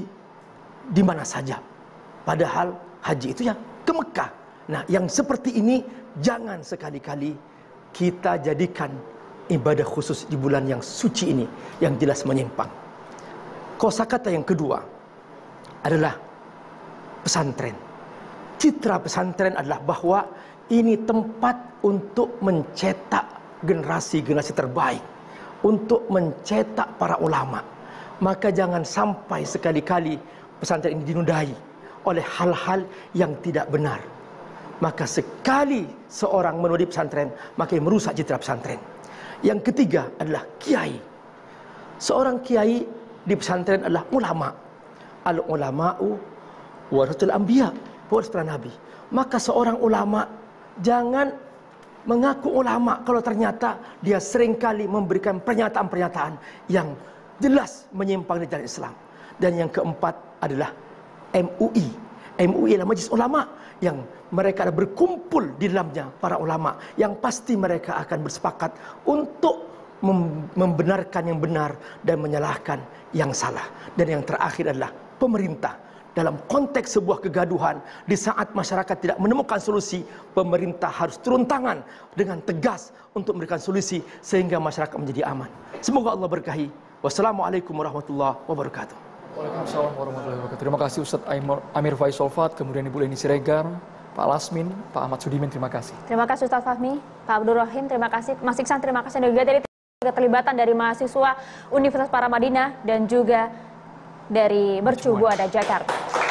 di mana saja. Padahal haji itu ya ke Mekah. Nah, yang seperti ini jangan sekali-kali kita jadikan ibadah khusus di bulan yang suci ini yang jelas menyimpang. Kosakata yang kedua adalah pesantren. Citra pesantren adalah bahwa ini tempat untuk mencetak generasi-generasi terbaik, untuk mencetak para ulama. Maka jangan sampai sekali-kali pesantren ini dinodai oleh hal-hal yang tidak benar. Maka sekali seorang menodai pesantren, maka merusak citra pesantren. Yang ketiga adalah kiai. Seorang kiai di pesantren adalah ulama. Al-ulama'u warasatul anbiya, pewaris para nabi. Maka seorang ulama jangan mengaku ulama kalau ternyata dia seringkali memberikan pernyataan-pernyataan yang jelas menyimpang dari jalan Islam. Dan yang keempat adalah M U I. M U I adalah Majelis Ulama yang mereka berkumpul di dalamnya para ulama yang pasti mereka akan bersepakat untuk membenarkan yang benar dan menyalahkan yang salah. Dan yang terakhir adalah pemerintah. Dalam konteks sebuah kegaduhan, di saat masyarakat tidak menemukan solusi, pemerintah harus turun tangan dengan tegas untuk memberikan solusi sehingga masyarakat menjadi aman. Semoga Allah berkahi. Wassalamualaikum warahmatullahi wabarakatuh. Waalaikumsalam warahmatullahi wabarakatuh. Terima kasih Ustadz Amir Faisal Fat, kemudian Ibu Leni Siregar, Pak Lasmin, Pak Ahmad Sudimin, terima kasih. Terima kasih Ustadz Fahmi, Pak Abdul Rahim, terima kasih. Mas Iksan, terima kasih. Dan juga dari keterlibatan dari mahasiswa Universitas Paramadina dan juga dari Mercu Buana Jakarta.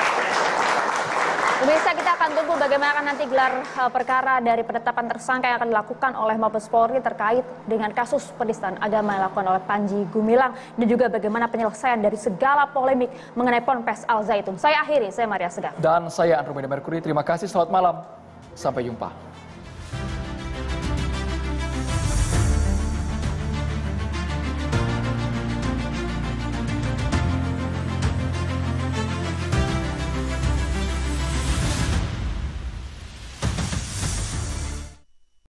Pemirsa, kita akan tunggu bagaimana nanti gelar uh, perkara dari penetapan tersangka yang akan dilakukan oleh Mabes Polri terkait dengan kasus penistaan agama yang dilakukan oleh Panji Gumilang dan juga bagaimana penyelesaian dari segala polemik mengenai Ponpes Al Zaitun. Saya akhiri, saya Maria Segar. Dan saya Andromeda Mercury, terima kasih, selamat malam, sampai jumpa.